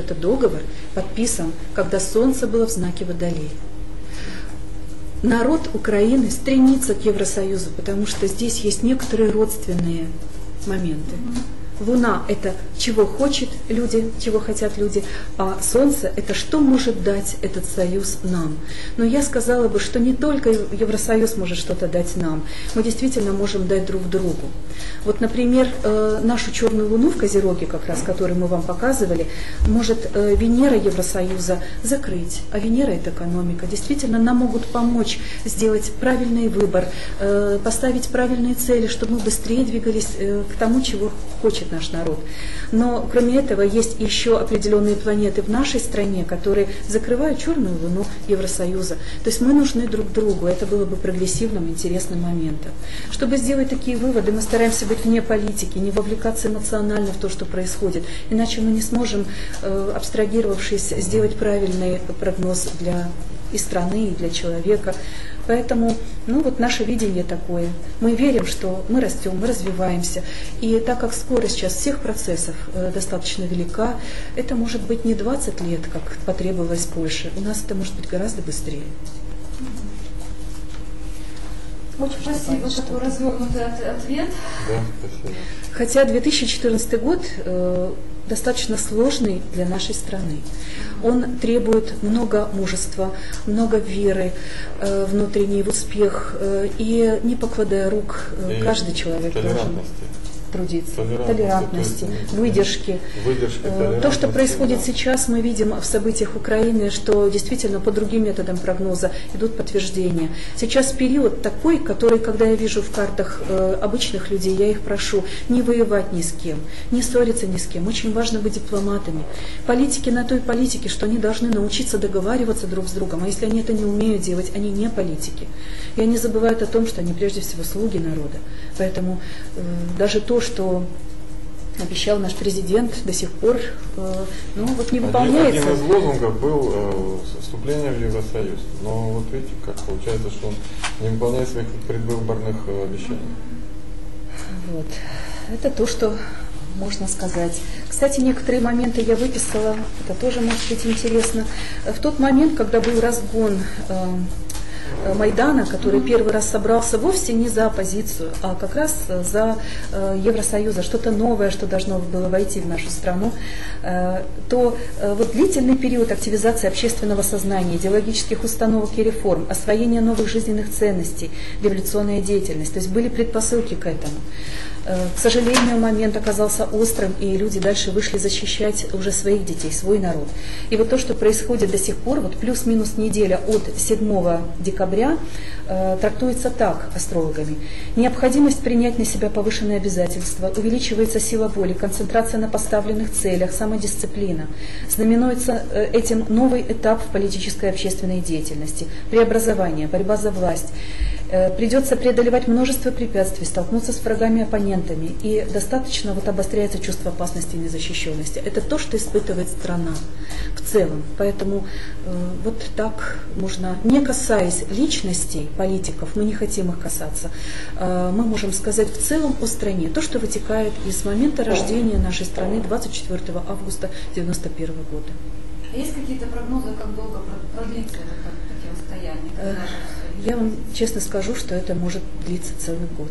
народ Украины стремится к Евросоюзу, потому что здесь есть некоторые родственные моменты. Луна – это чего хочет люди, чего хотят люди, а Солнце – это что может дать этот союз нам. Но я сказала бы, что не только Евросоюз может что-то дать нам, мы действительно можем дать друг другу. Вот, например, нашу черную Луну в Козероге, как раз, которую мы вам показывали, может Венера Евросоюза закрыть, а Венера – это экономика. Действительно, нам могут помочь сделать правильный выбор, поставить правильные цели, чтобы мы быстрее двигались к тому, чего хочет наш народ. Но кроме этого есть еще определенные планеты в нашей стране, которые закрывают черную Луну Евросоюза. То есть мы нужны друг другу. Это было бы прогрессивным, интересным моментом. Чтобы сделать такие выводы, мы стараемся быть вне политики, не вовлекаться эмоционально в то, что происходит. Иначе мы не сможем, абстрагировавшись, сделать правильный прогноз для и страны, и для человека. Поэтому, ну вот наше видение такое. Мы верим, что мы растем, мы развиваемся. И так как скорость сейчас всех процессов э, достаточно велика, это может быть не двадцать лет, как потребовалось Польше. У нас это может быть гораздо быстрее. Очень спасибо за такой развернутый ответ. Да, спасибо. Хотя две тысячи четырнадцатый год э, достаточно сложный для нашей страны. Он требует много мужества, много веры, э, внутренний в успех, э, и не покладая рук, э, каждый человек должен трудиться, толерантности, толерантности есть, выдержки. выдержки То, что происходит да. сейчас, мы видим в событиях Украины, что действительно по другим методам прогноза идут подтверждения. Сейчас период такой, который, когда я вижу в картах э, обычных людей, я их прошу не воевать ни с кем, не ссориться ни с кем. Очень важно быть дипломатами. Политики на той политике, что они должны научиться договариваться друг с другом, а если они это не умеют делать, они не политики. И они забывают о том, что они прежде всего слуги народа. Поэтому э, даже то, что обещал наш президент, до сих пор э, ну, вот не выполняется. Один, один из лозунгов был э, вступление в Евросоюз. Но вот видите, как получается, что он не выполняет своих предвыборных э, обещаний. Вот. Это то, что можно сказать. Кстати, некоторые моменты я выписала, это тоже может быть интересно. В тот момент, когда был разгон э, Майдана, который первый раз собрался вовсе не за оппозицию, а как раз за э, Евросоюз, что-то новое, что должно было войти в нашу страну, э, то э, вот длительный период активизации общественного сознания, идеологических установок и реформ, освоения новых жизненных ценностей, революционная деятельность, то есть были предпосылки к этому. К сожалению, момент оказался острым, и люди дальше вышли защищать уже своих детей, свой народ. И вот то, что происходит до сих пор, вот плюс-минус неделя от седьмого декабря, э, трактуется так астрологами. Необходимость принять на себя повышенные обязательства, увеличивается сила воли, концентрация на поставленных целях, самодисциплина. Знаменуется э, этим новый этап в политической и общественной деятельности, преобразование, борьба за власть. Придется преодолевать множество препятствий, столкнуться с врагами, оппонентами, и достаточно вот обостряется чувство опасности и незащищенности. Это то, что испытывает страна в целом. Поэтому э, вот так можно, не касаясь личностей политиков, мы не хотим их касаться, э, мы можем сказать в целом о стране, то, что вытекает из момента рождения нашей страны двадцать четвёртого августа девяносто первого года. А есть какие-то прогнозы, как долго продлится это противостояние? Я вам честно скажу, что это может длиться целый год.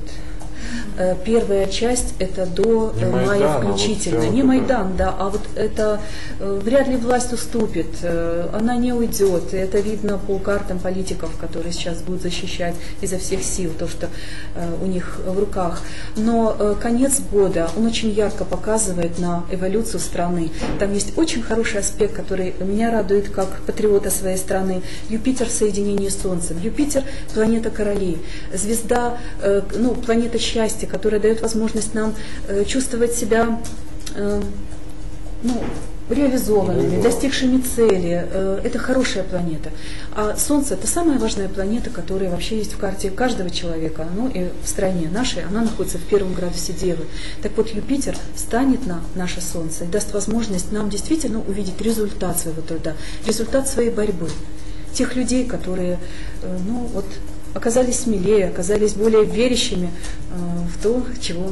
Первая часть это до не мая Майдан, включительно. Вот не Майдан, да, а вот это вряд ли власть уступит, она не уйдет. И это видно по картам политиков, которые сейчас будут защищать изо всех сил то, что у них в руках. Но конец года, он очень ярко показывает на эволюцию страны. Там есть очень хороший аспект, который меня радует как патриота своей страны. Юпитер в соединении с Солнцем. Юпитер – планета королей, звезда, ну, планета счастья, которая дает возможность нам э, чувствовать себя э, ну, реализованными, достигшими цели. Э, это хорошая планета. А Солнце – это самая важная планета, которая вообще есть в карте каждого человека. Ну и в стране нашей она находится в первом градусе Девы. Так вот, Юпитер встанет на наше Солнце и даст возможность нам действительно увидеть результат своего труда, результат своей борьбы. Тех людей, которые, э, ну вот, оказались смелее, оказались более верящими э, в то, чего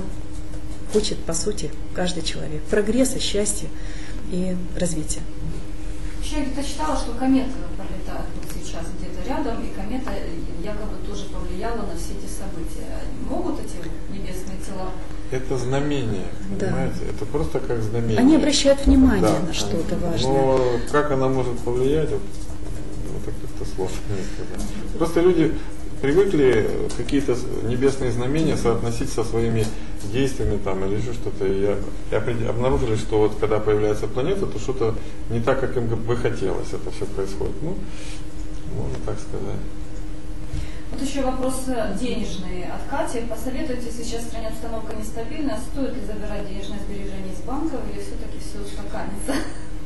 хочет, по сути, каждый человек. Прогресса, счастья и развития. Вообще я где-то читала, что комета пролетает вот сейчас где-то рядом, и комета якобы тоже повлияла на все эти события. Могут эти небесные тела? Это знамение, понимаете? Да. Это просто как знамение. Они обращают внимание да. на что-то важное. Но как она может повлиять, вот, это как-то сложно мне сказать. Просто люди привыкли какие-то небесные знамения соотносить со своими действиями там, или еще что-то. И, и обнаружили, что вот когда появляется планета, то что-то не так, как им бы хотелось, это все происходит. Ну, можно так сказать. Вот еще вопрос денежный от Кати. Посоветуйте, сейчас в стране обстановка нестабильная, стоит ли забирать денежные сбережения из банков или все-таки все устаканится?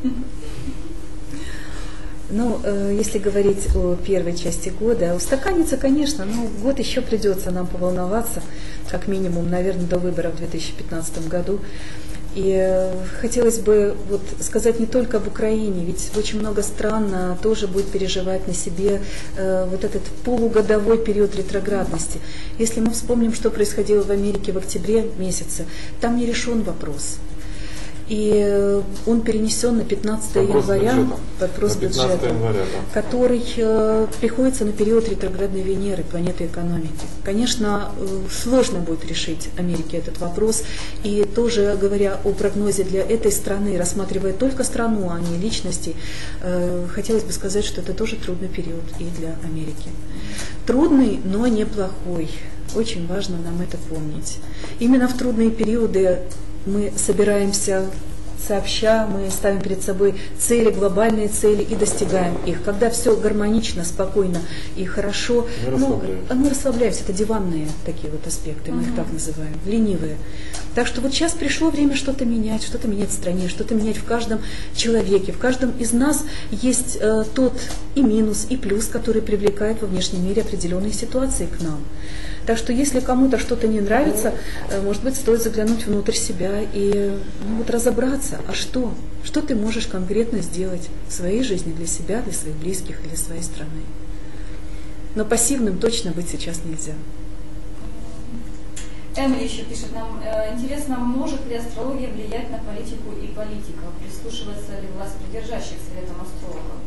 Ну, если говорить о первой части года, устаканится, конечно, но год еще придется нам поволноваться, как минимум, наверное, до выборов в две тысячи пятнадцатом году. И хотелось бы вот сказать не только об Украине, ведь очень много стран тоже будет переживать на себе э, вот этот полугодовой период ретроградности. Если мы вспомним, что происходило в Америке в октябре месяце, там не решен вопрос. И он перенесен на пятнадцатое января, вопрос бюджета, января, да. который э, приходится на период ретроградной Венеры, планеты экономики. Конечно, э, сложно будет решить Америке этот вопрос. И тоже говоря о прогнозе для этой страны, рассматривая только страну, а не личностей, э, хотелось бы сказать, что это тоже трудный период и для Америки. Трудный, но неплохой. Очень важно нам это помнить. Именно в трудные периоды мы собираемся сообща, мы ставим перед собой цели, глобальные цели и достигаем их. Когда все гармонично, спокойно и хорошо, мы, ну, мы расслабляемся. Это диванные такие вот аспекты, мы uh-huh. их так называем, ленивые. Так что вот сейчас пришло время что-то менять, что-то менять в стране, что-то менять в каждом человеке. В каждом из нас есть э, тот и минус, и плюс, который привлекает во внешнем мире определенные ситуации к нам. Так что если кому-то что-то не нравится, может быть, стоит заглянуть внутрь себя и ну, вот разобраться, а что? Что ты можешь конкретно сделать в своей жизни для себя, для своих близких или своей страны? Но пассивным точно быть сейчас нельзя. Эмили еще пишет нам, интересно, может ли астрология влиять на политику и политиков? Прислушивается ли власть придержащих советам астрологов?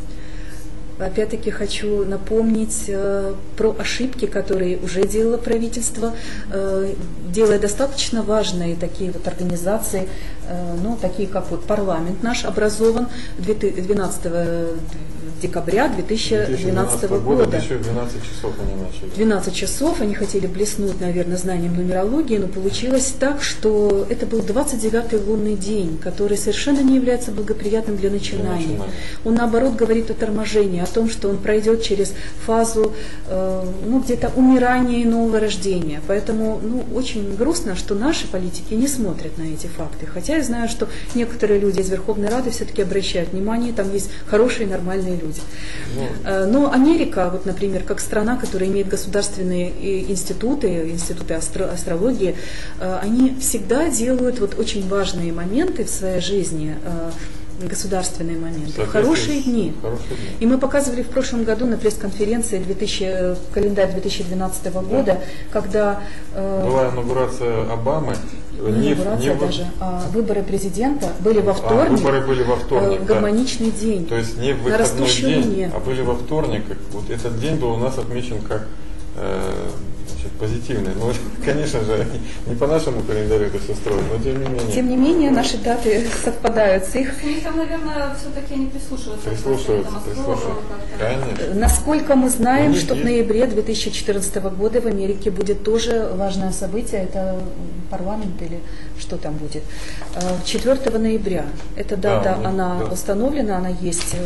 Опять-таки хочу напомнить э, про ошибки, которые уже делало правительство, э, делая достаточно важные такие вот организации, э, ну, такие как вот парламент наш образован двенадцатого декабря две тысячи двенадцатого года. Еще двенадцать часов они начали. двенадцать часов они хотели блеснуть, наверное, знанием нумерологии, но получилось так, что это был двадцать девятый лунный день, который совершенно не является благоприятным для начинаний. Он, наоборот, говорит о торможении, о том, что он пройдет через фазу э, ну, где-то умирания и нового рождения. Поэтому ну, очень грустно, что наши политики не смотрят на эти факты. Хотя я знаю, что некоторые люди из Верховной Рады все-таки обращают внимание, там есть хорошие, нормальные люди. Ну. Но Америка, вот, например, как страна, которая имеет государственные институты, институты астро- астрологии, они всегда делают вот очень важные моменты в своей жизни, государственные моменты, хорошие дни. хорошие дни. И мы показывали в прошлом году на пресс-конференции две тысячи, календарь две тысячи двенадцатого года, да. когда была инаугурация Обамы. Не инаугурация не даже, а выборы президента были во вторник. А, выборы были во вторник, э, гармоничный да. день. То есть не в выходной день, луне. А были во вторник. Вот этот день был у нас отмечен как э, значит, позитивный. Ну, конечно же, не по нашему календарю это все строят, но тем не менее. Тем не менее, наши даты совпадают с их. У них там, наверное, все-таки не прислушиваются. Прислушиваются, прислушиваются. Конечно. Насколько мы знаем, что есть. В ноябре две тысячи четырнадцатого года в Америке будет тоже важное событие, это парламент или что там будет. четвёртого ноября. Эта дата, да, она да. установлена, она есть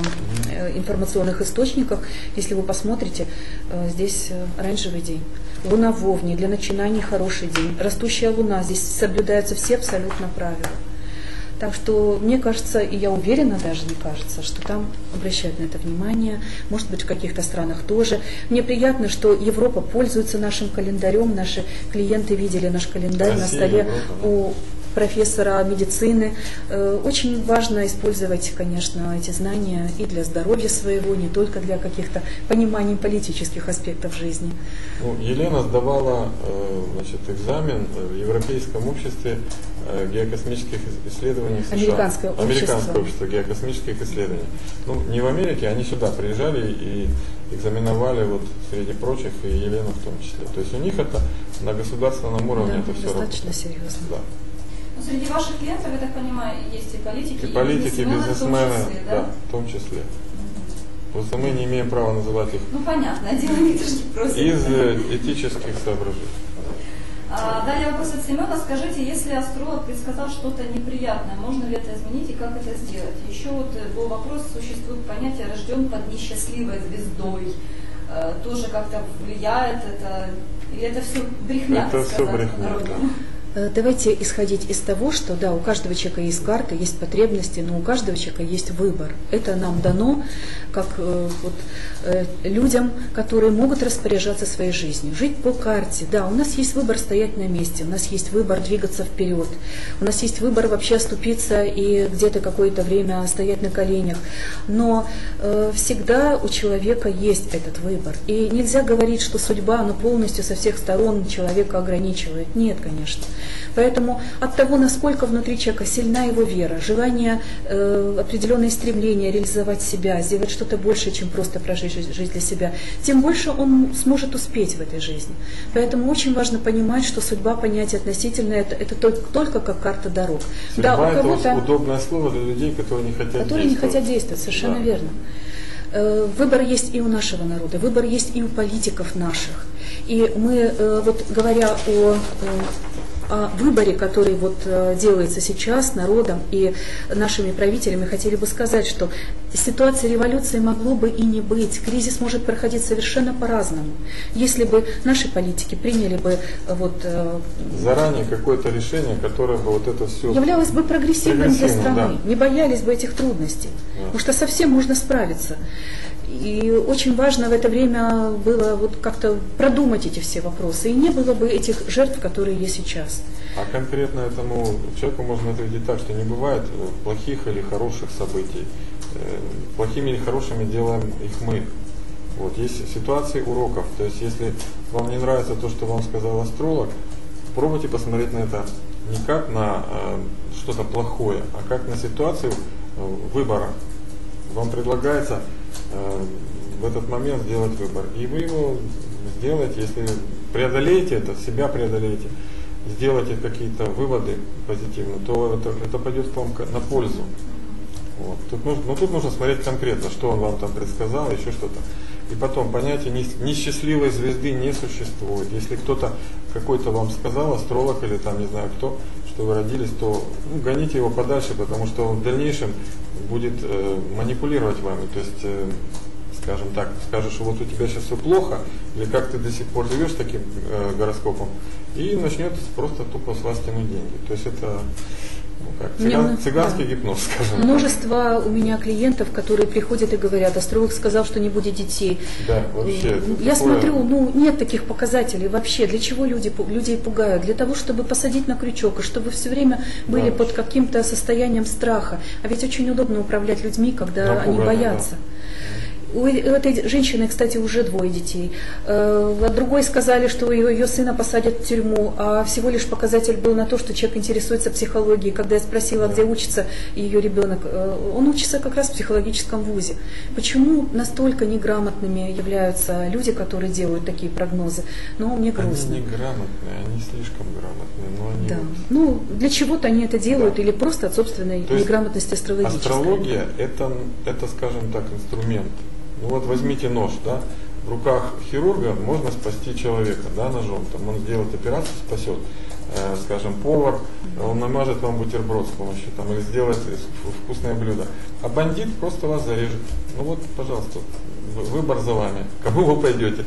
в информационных источниках. Если вы посмотрите, здесь оранжевый день. Луна в Овне, для начинаний хороший день. Растущая луна, здесь соблюдаются все абсолютно правила. Так что мне кажется, и я уверена даже, не кажется, что там обращают на это внимание, может быть в каких-то странах тоже. Мне приятно, что Европа пользуется нашим календарем, наши клиенты видели наш календарь Россия, на столе Европа, да. у профессора медицины. Очень важно использовать, конечно, эти знания и для здоровья своего, не только для каких-то пониманий политических аспектов жизни. Ну, Елена сдавала значит, экзамен в Европейском обществе э, геокосмических исследований США. Американское общество. Американское общество геокосмических исследований. Ну, не в Америке, они сюда приезжали и экзаменовали, вот, среди прочих, и Елену в том числе. То есть у них это на государственном уровне Да, это все достаточно работает. серьезно. Да. Ну, среди ваших клиентов, я так понимаю, есть и политики, И политики, и бизнесмены, в том числе, да? да? В том числе. Просто мы не имеем права называть их Ну, понятно, дело не тоже не просят. из э, этических соображений. А, далее вопрос от Семена. Скажите, если астролог предсказал что-то неприятное, можно ли это изменить и как это сделать? Еще вот был вопрос, существует понятие «рожден под несчастливой звездой». Э, тоже как-то влияет это? Или это все брехня? Это все брехня, да. Давайте исходить из того, что да, у каждого человека есть карта, есть потребности, но у каждого человека есть выбор. Это нам дано как э, вот, э, людям, которые могут распоряжаться своей жизнью. Жить по карте. Да, у нас есть выбор стоять на месте, у нас есть выбор двигаться вперед, у нас есть выбор вообще оступиться и где-то какое-то время стоять на коленях. Но э, всегда у человека есть этот выбор. И нельзя говорить, что судьба ну, полностью со всех сторон человека ограничивает. Нет, конечно. Поэтому от того, насколько внутри человека сильна его вера, желание, э, определенные стремления реализовать себя, сделать что-то большее, чем просто прожить жизнь для себя, тем больше он сможет успеть в этой жизни. Поэтому очень важно понимать, что судьба понятие относительное, это, это только, только как карта дорог. Судьба да, у кого-то, это удобное слово для людей, которые не хотят которые действовать. не хотят действовать, совершенно да. верно. Выбор есть и у нашего народа, выбор есть и у политиков наших. И мы, вот говоря о о выборе, который вот делается сейчас народом и нашими правителями, хотели бы сказать, что ситуация революции могло бы и не быть. Кризис может проходить совершенно по-разному. Если бы наши политики приняли бы вот, заранее какое-то решение, которое бы вот это все являлось бы прогрессивным для страны, да. не боялись бы этих трудностей, да. потому что совсем можно справиться. И очень важно в это время было вот как-то продумать эти все вопросы, и не было бы этих жертв, которые есть сейчас. А конкретно этому человеку можно ответить так, что не бывает плохих или хороших событий. Плохими или хорошими делаем их мы. Вот, есть ситуации уроков. То есть, если вам не нравится то, что вам сказал астролог, пробуйте посмотреть на это не как на э, что-то плохое, а как на ситуацию э, выбора. Вам предлагается э, в этот момент сделать выбор. И вы его сделаете, если преодолеете это, себя преодолеете, сделаете какие-то выводы позитивные, то это, это пойдет к вам на пользу. Вот. Тут нужно, но тут нужно смотреть конкретно, что он вам там предсказал, еще что-то. И потом, понятие несчастливой звезды не существует. Если кто-то какой-то вам сказал, астролог или там не знаю кто, что вы родились, то ну, гоните его подальше, потому что он в дальнейшем будет э, манипулировать вами. То есть, э, скажем так, скажешь, что вот у тебя сейчас все плохо, или как ты до сих пор живешь таким э, гороскопом, и начнет просто тупо с вас тянуть деньги. То есть это ну, как, цыган, Мне, цыганский да. гипноз, скажем. Множество у меня клиентов, которые приходят и говорят, астролог сказал, что не будет детей. Да, вообще. Я такое... смотрю, ну нет таких показателей вообще. Для чего люди, людей пугают? Для того, чтобы посадить на крючок, и чтобы все время были да. под каким-то состоянием страха. А ведь очень удобно управлять людьми, когда Напугано, они боятся. Да. У этой женщины, кстати, уже двое детей. От другой сказали, что ее, ее сына посадят в тюрьму, а всего лишь показатель был на то, что человек интересуется психологией. Когда я спросила, где учится ее ребенок, он учится как раз в психологическом вузе. Почему настолько неграмотными являются люди, которые делают такие прогнозы? Ну, мне грустно. Они неграмотные, они слишком грамотные. Но они да. вот... Ну, для чего-то они это делают, да. или просто от собственной то неграмотности астрологической. Астрология это, это, скажем так, инструмент. Ну вот возьмите нож, да, в руках хирурга можно спасти человека, да, ножом, там он сделает операцию, спасет, э, скажем, повар, он намажет вам бутерброд с помощью, там, или сделает вкусное блюдо, а бандит просто вас зарежет. Ну вот, пожалуйста, выбор за вами, кому вы пойдете.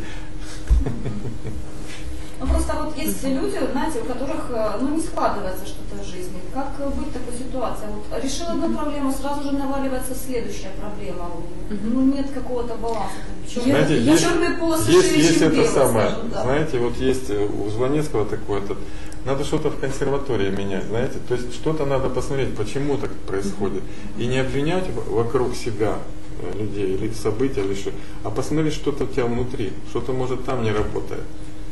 Ну просто вот есть люди, знаете, у которых ну, не складывается что-то в жизни. Как быть в такой ситуации? Вот решил одну проблему, сразу же наваливается следующая проблема. Ну нет какого-то баланса. Знаете, есть, черный полосы есть, шире, есть чем это белый, самое, скажем, да. знаете, вот есть у Жванецкого такое, этот, надо что-то в консерватории менять, знаете, то есть что-то надо посмотреть, почему так происходит, и не обвинять вокруг себя людей или события, или что, а посмотреть что-то у тебя внутри, что-то может там не работает.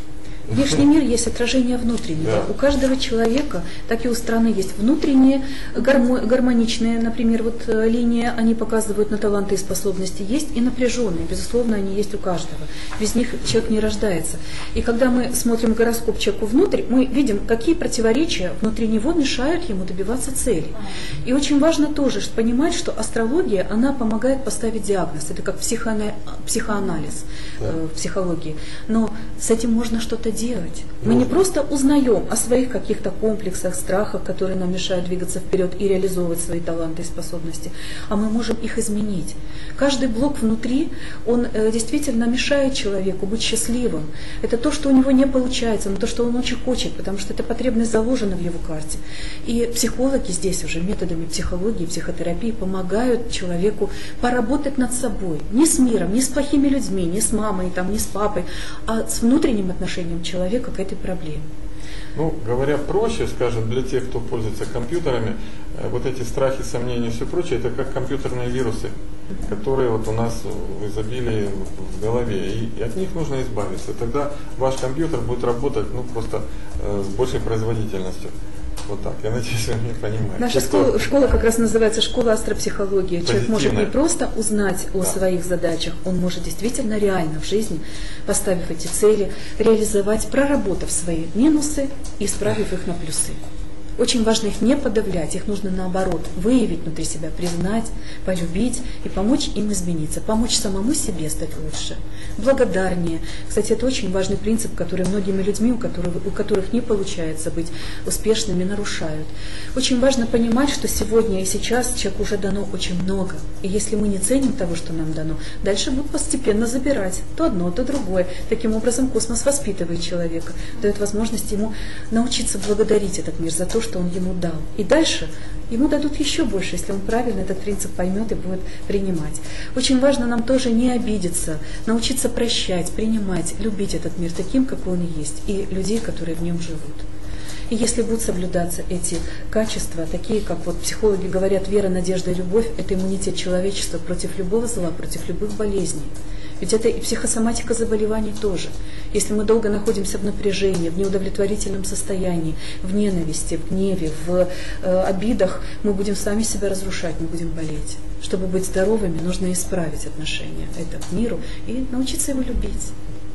Внешний мир есть отражение внутреннего. Да. У каждого человека, так и у страны, есть внутренние гармо- гармоничные, например, вот э, линии, они показывают на таланты и способности, есть и напряженные, безусловно, они есть у каждого. Без них человек не рождается. И когда мы смотрим гороскоп человеку внутрь, мы видим, какие противоречия внутри него мешают ему добиваться цели. И очень важно тоже понимать, что астрология, она помогает поставить диагноз. Это как психоана- психоанализ Да. э, в психологии. Но с этим можно что-то делать. Мы не просто узнаем о своих каких-то комплексах, страхах, которые нам мешают двигаться вперед и реализовывать свои таланты и способности, а мы можем их изменить. Каждый блок внутри, он э, действительно мешает человеку быть счастливым. Это то, что у него не получается, но то, что он очень хочет, потому что эта потребность заложена в его карте. И психологи здесь уже методами психологии, психотерапии помогают человеку поработать над собой. Не с миром, не с плохими людьми, не с мамой, там, не с папой, а с внутренним отношением человека к этой проблеме. Ну, говоря проще, скажем, для тех, кто пользуется компьютерами, э, вот эти страхи, сомнения и все прочее, это как компьютерные вирусы, которые вот у нас в изобилии в голове, и, и от них нужно избавиться. Тогда ваш компьютер будет работать, ну, просто э, с большей производительностью. Вот так. Я надеюсь, вы меня понимаете. Наша школа, школа как раз называется школа астропсихологии. Человек может не Позитивная. просто узнать о Да. своих задачах, он может действительно реально в жизни, поставив эти цели, реализовать, проработав свои минусы и исправив их на плюсы. Очень важно их не подавлять, их нужно наоборот выявить внутри себя, признать, полюбить и помочь им измениться, помочь самому себе стать лучше, благодарнее. Кстати, это очень важный принцип, который многими людьми, у которых, у которых не получается быть успешными, нарушают. Очень важно понимать, что сегодня и сейчас человеку уже дано очень много. И если мы не ценим того, что нам дано, дальше будут постепенно забирать то одно, то другое. Таким образом, космос воспитывает человека, дает возможность ему научиться благодарить этот мир за то, что он ему дал. И дальше ему дадут еще больше, если он правильно этот принцип поймет и будет принимать. Очень важно нам тоже не обидеться, научиться прощать, принимать, любить этот мир таким, какой он есть, и людей, которые в нем живут. И если будут соблюдаться эти качества, такие, как вот психологи говорят, вера, надежда и любовь, это иммунитет человечества против любого зла, против любых болезней. Ведь это и психосоматика заболеваний тоже. Если мы долго находимся в напряжении, в неудовлетворительном состоянии, в ненависти, в гневе, в э, обидах, мы будем сами себя разрушать, мы будем болеть. Чтобы быть здоровыми, нужно исправить отношение это к миру и научиться его любить.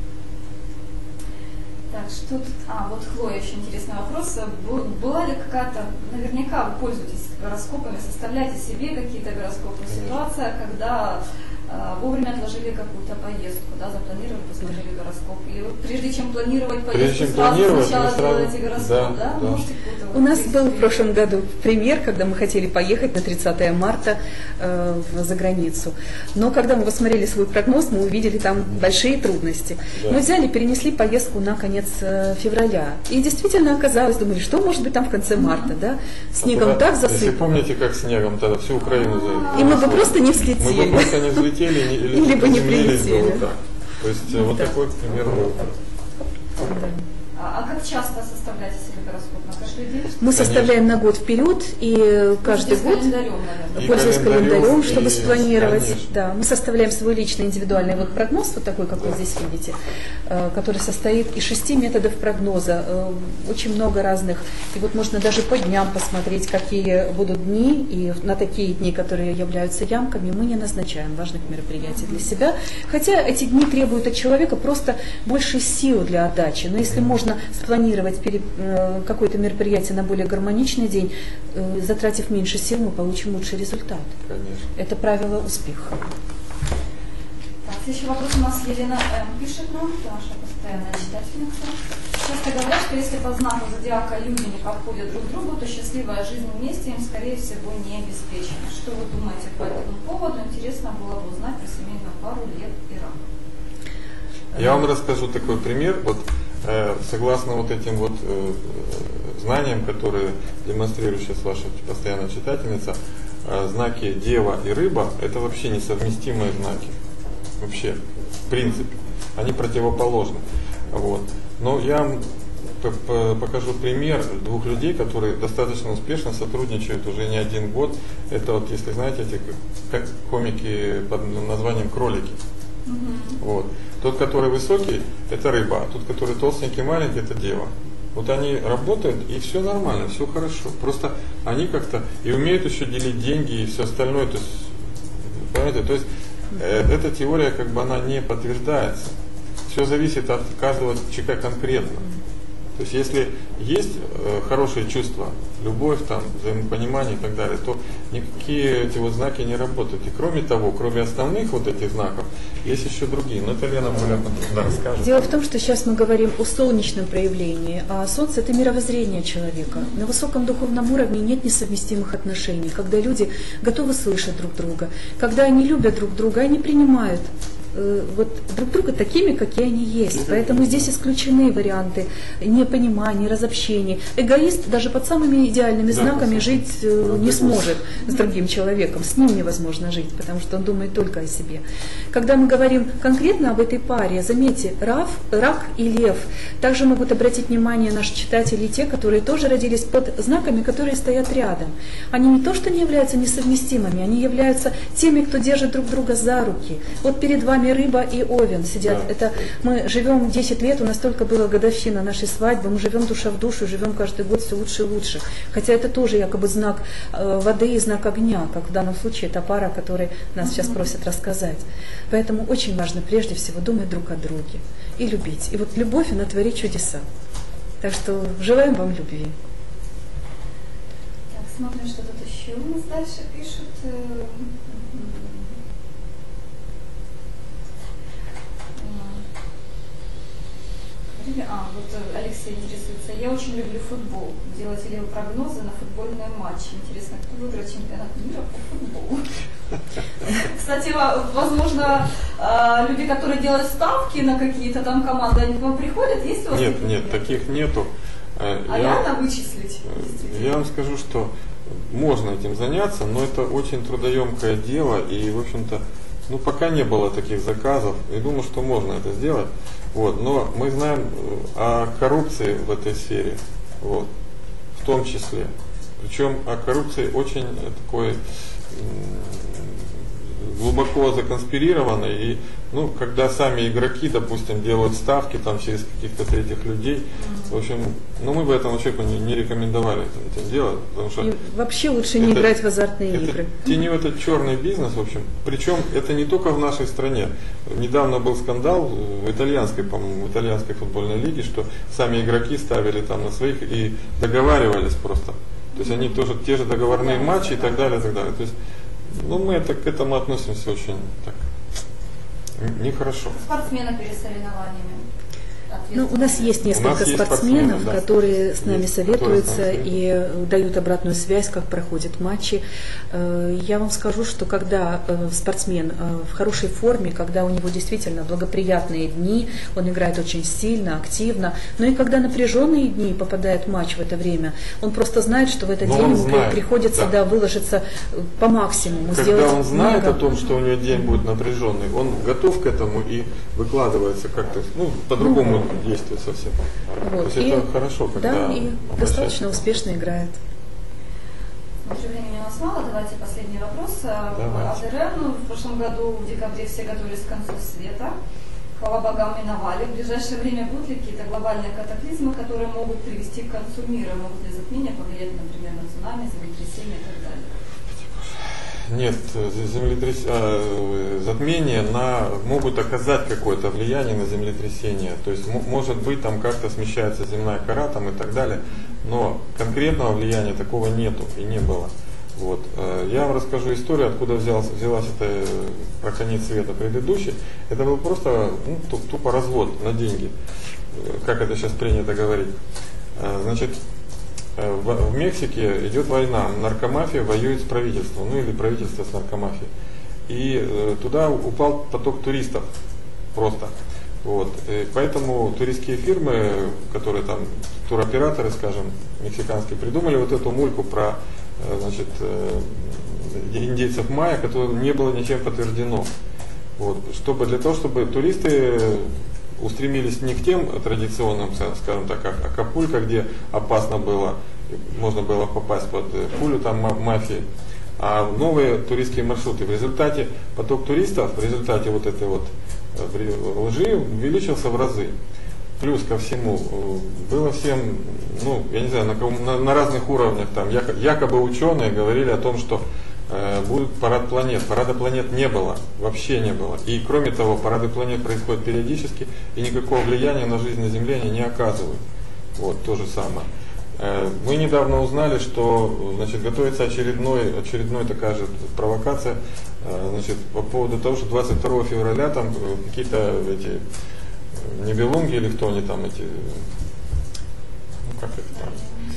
Так, что тут? А, вот Хлоя, еще интересный вопрос. Бу- Была ли какая-то, наверняка вы пользуетесь гороскопами, составляете себе какие-то гороскопы, ситуация, когда э, вовремя отложили какую-то поездку, да, запланировали, посмотрели гороскоп, или вот прежде чем планировать поездку, Прежде чем сразу планировать, сначала мы сразу- делаете гороскоп, да, да? да. Можете какую-то вот У нас привести был в пример? прошлом году пример, когда мы хотели поехать на тридцатое марта э, в- за границу. Но когда мы посмотрели свой прогноз, мы увидели там большие трудности. Да. Мы взяли, перенесли поездку на конец э, февраля. И действительно оказалось, думали, что может быть там в конце марта, да? Снегом А так тогда, Если засыпало. помните, как снегом тогда всю Украину за... И мы бы просто не Мы взлетели. бы просто не взлетели не- или, Или бы не приземлились бы прилетели. вот так. То есть э, вот Да. такой пример был. Да. А, а как часто составляете себе гороскоп? На каждый день? Мы составляем на год вперед, и каждый С год, календарем, наверное. И пользуясь календарем, календарем, чтобы и- спланировать. конечно. Да, мы составляем свой личный индивидуальный вот прогноз, вот такой, как вы здесь видите, э, который состоит из шести методов прогноза. Э, Очень много разных. И вот можно даже по дням посмотреть, какие будут дни, и на такие дни, которые являются ямками, мы не назначаем важных мероприятий для себя. Хотя эти дни требуют от человека просто больше сил для отдачи. Но если можно спланировать пере- э, какое-то мероприятие на более гармоничный день, э, затратив меньше сил, мы получим лучший результат. Конечно. Это правило успеха. Так, следующий вопрос у нас Елена М. пишет нам, наша постоянная читательница. Часто говорят, что если по знаку зодиака люди не подходят друг другу, то счастливая жизнь вместе им, скорее всего, не обеспечена. Что вы думаете по этому поводу? Интересно было бы узнать про семейную пару Лев и Рак. Я вам расскажу такой пример. Вот э, согласно вот этим вот э, знаниям, которые демонстрирует сейчас ваша постоянная читательница, э, знаки Дева и Рыба – это вообще несовместимые знаки. Вообще, в принципе. Они противоположны. Вот. Но я вам п- п- покажу пример двух людей, которые достаточно успешно сотрудничают уже не один год. Это вот, если знаете, эти как комики под названием «Кролики». Угу. Вот. Тот, который высокий, это рыба, а тот, который толстенький, маленький, это дева. Вот они работают, и все нормально, все хорошо. Просто они как-то и умеют еще делить деньги и все остальное. То есть, понимаете, то есть э, эта теория, как бы, она не подтверждается. Все зависит от каждого человека конкретно. То есть если есть э, хорошие чувства, любовь, там, взаимопонимание и так далее, то никакие эти вот знаки не работают. И кроме того, кроме основных вот этих знаков, есть еще другие. Но это Лена более да, расскажет. Дело в том, что сейчас мы говорим о солнечном проявлении, а Солнце – это мировоззрение человека. На высоком духовном уровне нет несовместимых отношений, когда люди готовы слышать друг друга, когда они любят друг друга, они принимают вот друг друга такими, какие они есть. Поэтому здесь исключены варианты непонимания, разобщений. Эгоист даже под самыми идеальными знаками жить не сможет с другим человеком. С ним невозможно жить, потому что он думает только о себе. Когда мы говорим конкретно об этой паре, заметьте, рав, рак и лев, также могут обратить внимание наши читатели, те, которые тоже родились под знаками, которые стоят рядом. Они не то, что не являются несовместимыми, они являются теми, кто держит друг друга за руки. Вот перед вами рыба и овен сидят. Да. Это мы живем десять лет, у нас только была годовщина нашей свадьбы, мы живем душа в душу, живем каждый год все лучше и лучше. Хотя это тоже якобы знак э, воды и знак огня, как в данном случае это пара, о которой нас сейчас просят рассказать. Поэтому очень важно прежде всего думать друг о друге и любить. И вот любовь, она творит чудеса. Так что желаем вам любви. Так, смотрим, что тут еще у нас дальше пишут. А, вот Алексей интересуется. Я очень люблю футбол. Делаете ли вы прогнозы на футбольные матчи? Интересно, кто выиграет чемпионат мира по футболу? Кстати, возможно, люди, которые делают ставки на какие-то там команды, они к вам приходят? Есть у вас? Нет, нет, таких нету. А реально вычислить? Я вам скажу, что можно этим заняться, но это очень трудоемкое дело, и, в общем-то, ну, пока не было таких заказов, и думаю, что можно это сделать. Вот, но мы знаем о коррупции в этой сфере, вот, в том числе. Причем о коррупции очень такой глубоко законспирированной. И, ну, когда сами игроки, допустим, делают ставки там через каких-то третьих людей, в общем, ну, мы бы этому человеку не, не рекомендовали это, это делать, потому что и вообще лучше не это, играть в азартные это игры. Теневой этот черный бизнес, в общем. Причем это не только в нашей стране. Недавно был скандал в итальянской, по-моему, в итальянской футбольной лиге, что сами игроки ставили там на своих и договаривались просто. То есть они тоже те же договорные матчи и так далее, и так далее. То есть, ну, мы это, к этому относимся очень так нехорошо. Спортсмены перед соревнованиями. Ну, у нас есть несколько нас спортсменов, есть да. которые с нами есть, советуются и дают обратную связь, как проходят матчи. Я вам скажу, что когда спортсмен в хорошей форме, когда у него действительно благоприятные дни, он играет очень сильно, активно, но и когда напряженные дни попадает в матч в это время, он просто знает, что в этот но день ему знает, приходится да. Да, выложиться по максимуму. Когда он знает много... о том, что у него день будет напряженный, он готов к этому и выкладывается как-то, ну, по-другому. Ну, действует совсем. Вот. То есть и, это хорошо, когда да, и достаточно успешно играет. Смотрю, времени у нас мало. Давайте последний вопрос. АДР, ну, в прошлом году, в декабре, все готовились к концу света. Хвала богам, миновали. В ближайшее время будут ли какие-то глобальные катаклизмы, которые могут привести к концу мира? Могут ли затмения повлиять, например, на цунами, землетрясения и так далее? Нет, землетряс... а, затмения на... могут оказать какое-то влияние на землетрясение. То есть, м- может быть, там как-то смещается земная кора там, и так далее. Но конкретного влияния такого нету и не было. Вот. Я вам расскажу историю, откуда взялась, взялась эта про конец света предыдущий. Это был просто ну, тупо развод на деньги. Как это сейчас принято говорить. Значит, в Мексике идет война, наркомафия воюет с правительством, ну или правительство с наркомафией. И туда упал поток туристов просто. Вот. И поэтому туристские фирмы, которые там, туроператоры, скажем, мексиканские, придумали вот эту мульку про значит, индейцев майя, которое не было ничем подтверждено. Вот. Чтобы, для того, чтобы туристы устремились не к тем традиционным, скажем так, как Акапулько, где опасно было, можно было попасть под пулю там мафии, а новые туристские маршруты. В результате поток туристов, в результате вот этой вот лжи увеличился в разы. Плюс ко всему, было всем, ну, я не знаю, на, на, на разных уровнях, там, якобы ученые говорили о том, что э, будет парад планет. Парада планет не было, вообще не было. И кроме того, парады планет происходят периодически, и никакого влияния на жизнь на Земле они не оказывают. Вот, то же самое. Э, мы недавно узнали, что, значит, готовится очередной, очередной такая же провокация, э, значит, по поводу того, что двадцать второго февраля там какие-то эти... Нибелунги или кто они там эти, ну как это там,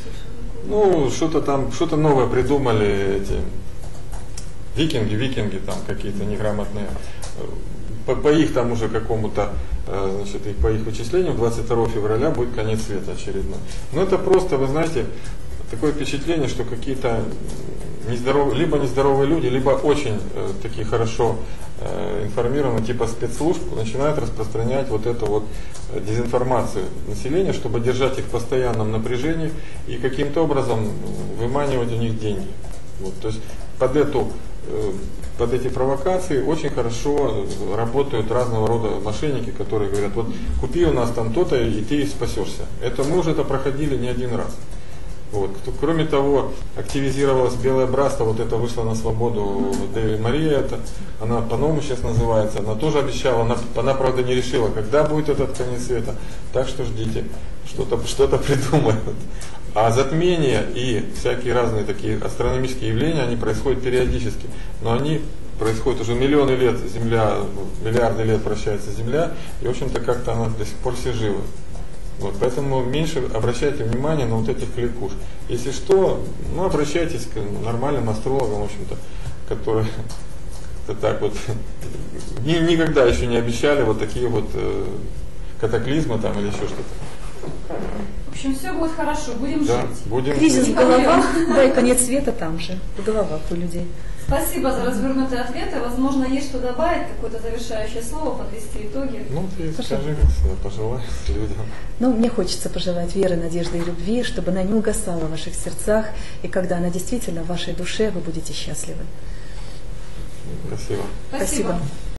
ну что-то там, что-то новое придумали эти викинги, викинги там какие-то неграмотные, по, по их там уже какому-то, значит, по их вычислениям двадцать второго февраля будет конец света очередной. Но это просто, вы знаете, такое впечатление, что какие-то нездоровые, либо нездоровые люди, либо очень э, такие хорошо э, информированные, типа спецслужб, начинают распространять вот эту вот дезинформацию населения, чтобы держать их в постоянном напряжении и каким-то образом выманивать у них деньги. Вот, то есть под эту, э, под эти провокации очень хорошо работают разного рода мошенники, которые говорят: вот купи у нас там то-то, и ты спасешься. Это мы уже это проходили не один раз. Вот. Кроме того, активизировалось Белое Братство, вот это вышло на свободу Деви Мария, это, она по-новому сейчас называется, она тоже обещала, она, она правда не решила, когда будет этот конец света, так что ждите, что-то что-то придумают. А затмения и всякие разные такие астрономические явления, они происходят периодически, но они происходят уже миллионы лет, Земля, миллиарды лет вращается Земля, и в общем-то как-то она до сих пор все живы. Вот, поэтому меньше обращайте внимание на вот этих кликуш. Если что, ну обращайтесь к нормальным астрологам, в общем-то, которые так вот ни, никогда еще не обещали вот такие вот э, катаклизмы там или еще что-то. В общем, все будет хорошо, будем да, жить. Будем Кризис в головах, да, и конец света там же, в головах у людей. Спасибо за развернутые ответы. Возможно, есть что добавить, какое-то завершающее слово, подвести итоги. Ну, ты скажи, пожелай людям. Ну, мне хочется пожелать веры, надежды и любви, чтобы она не угасала в ваших сердцах, и когда она действительно в вашей душе, вы будете счастливы. Спасибо. Спасибо. Спасибо.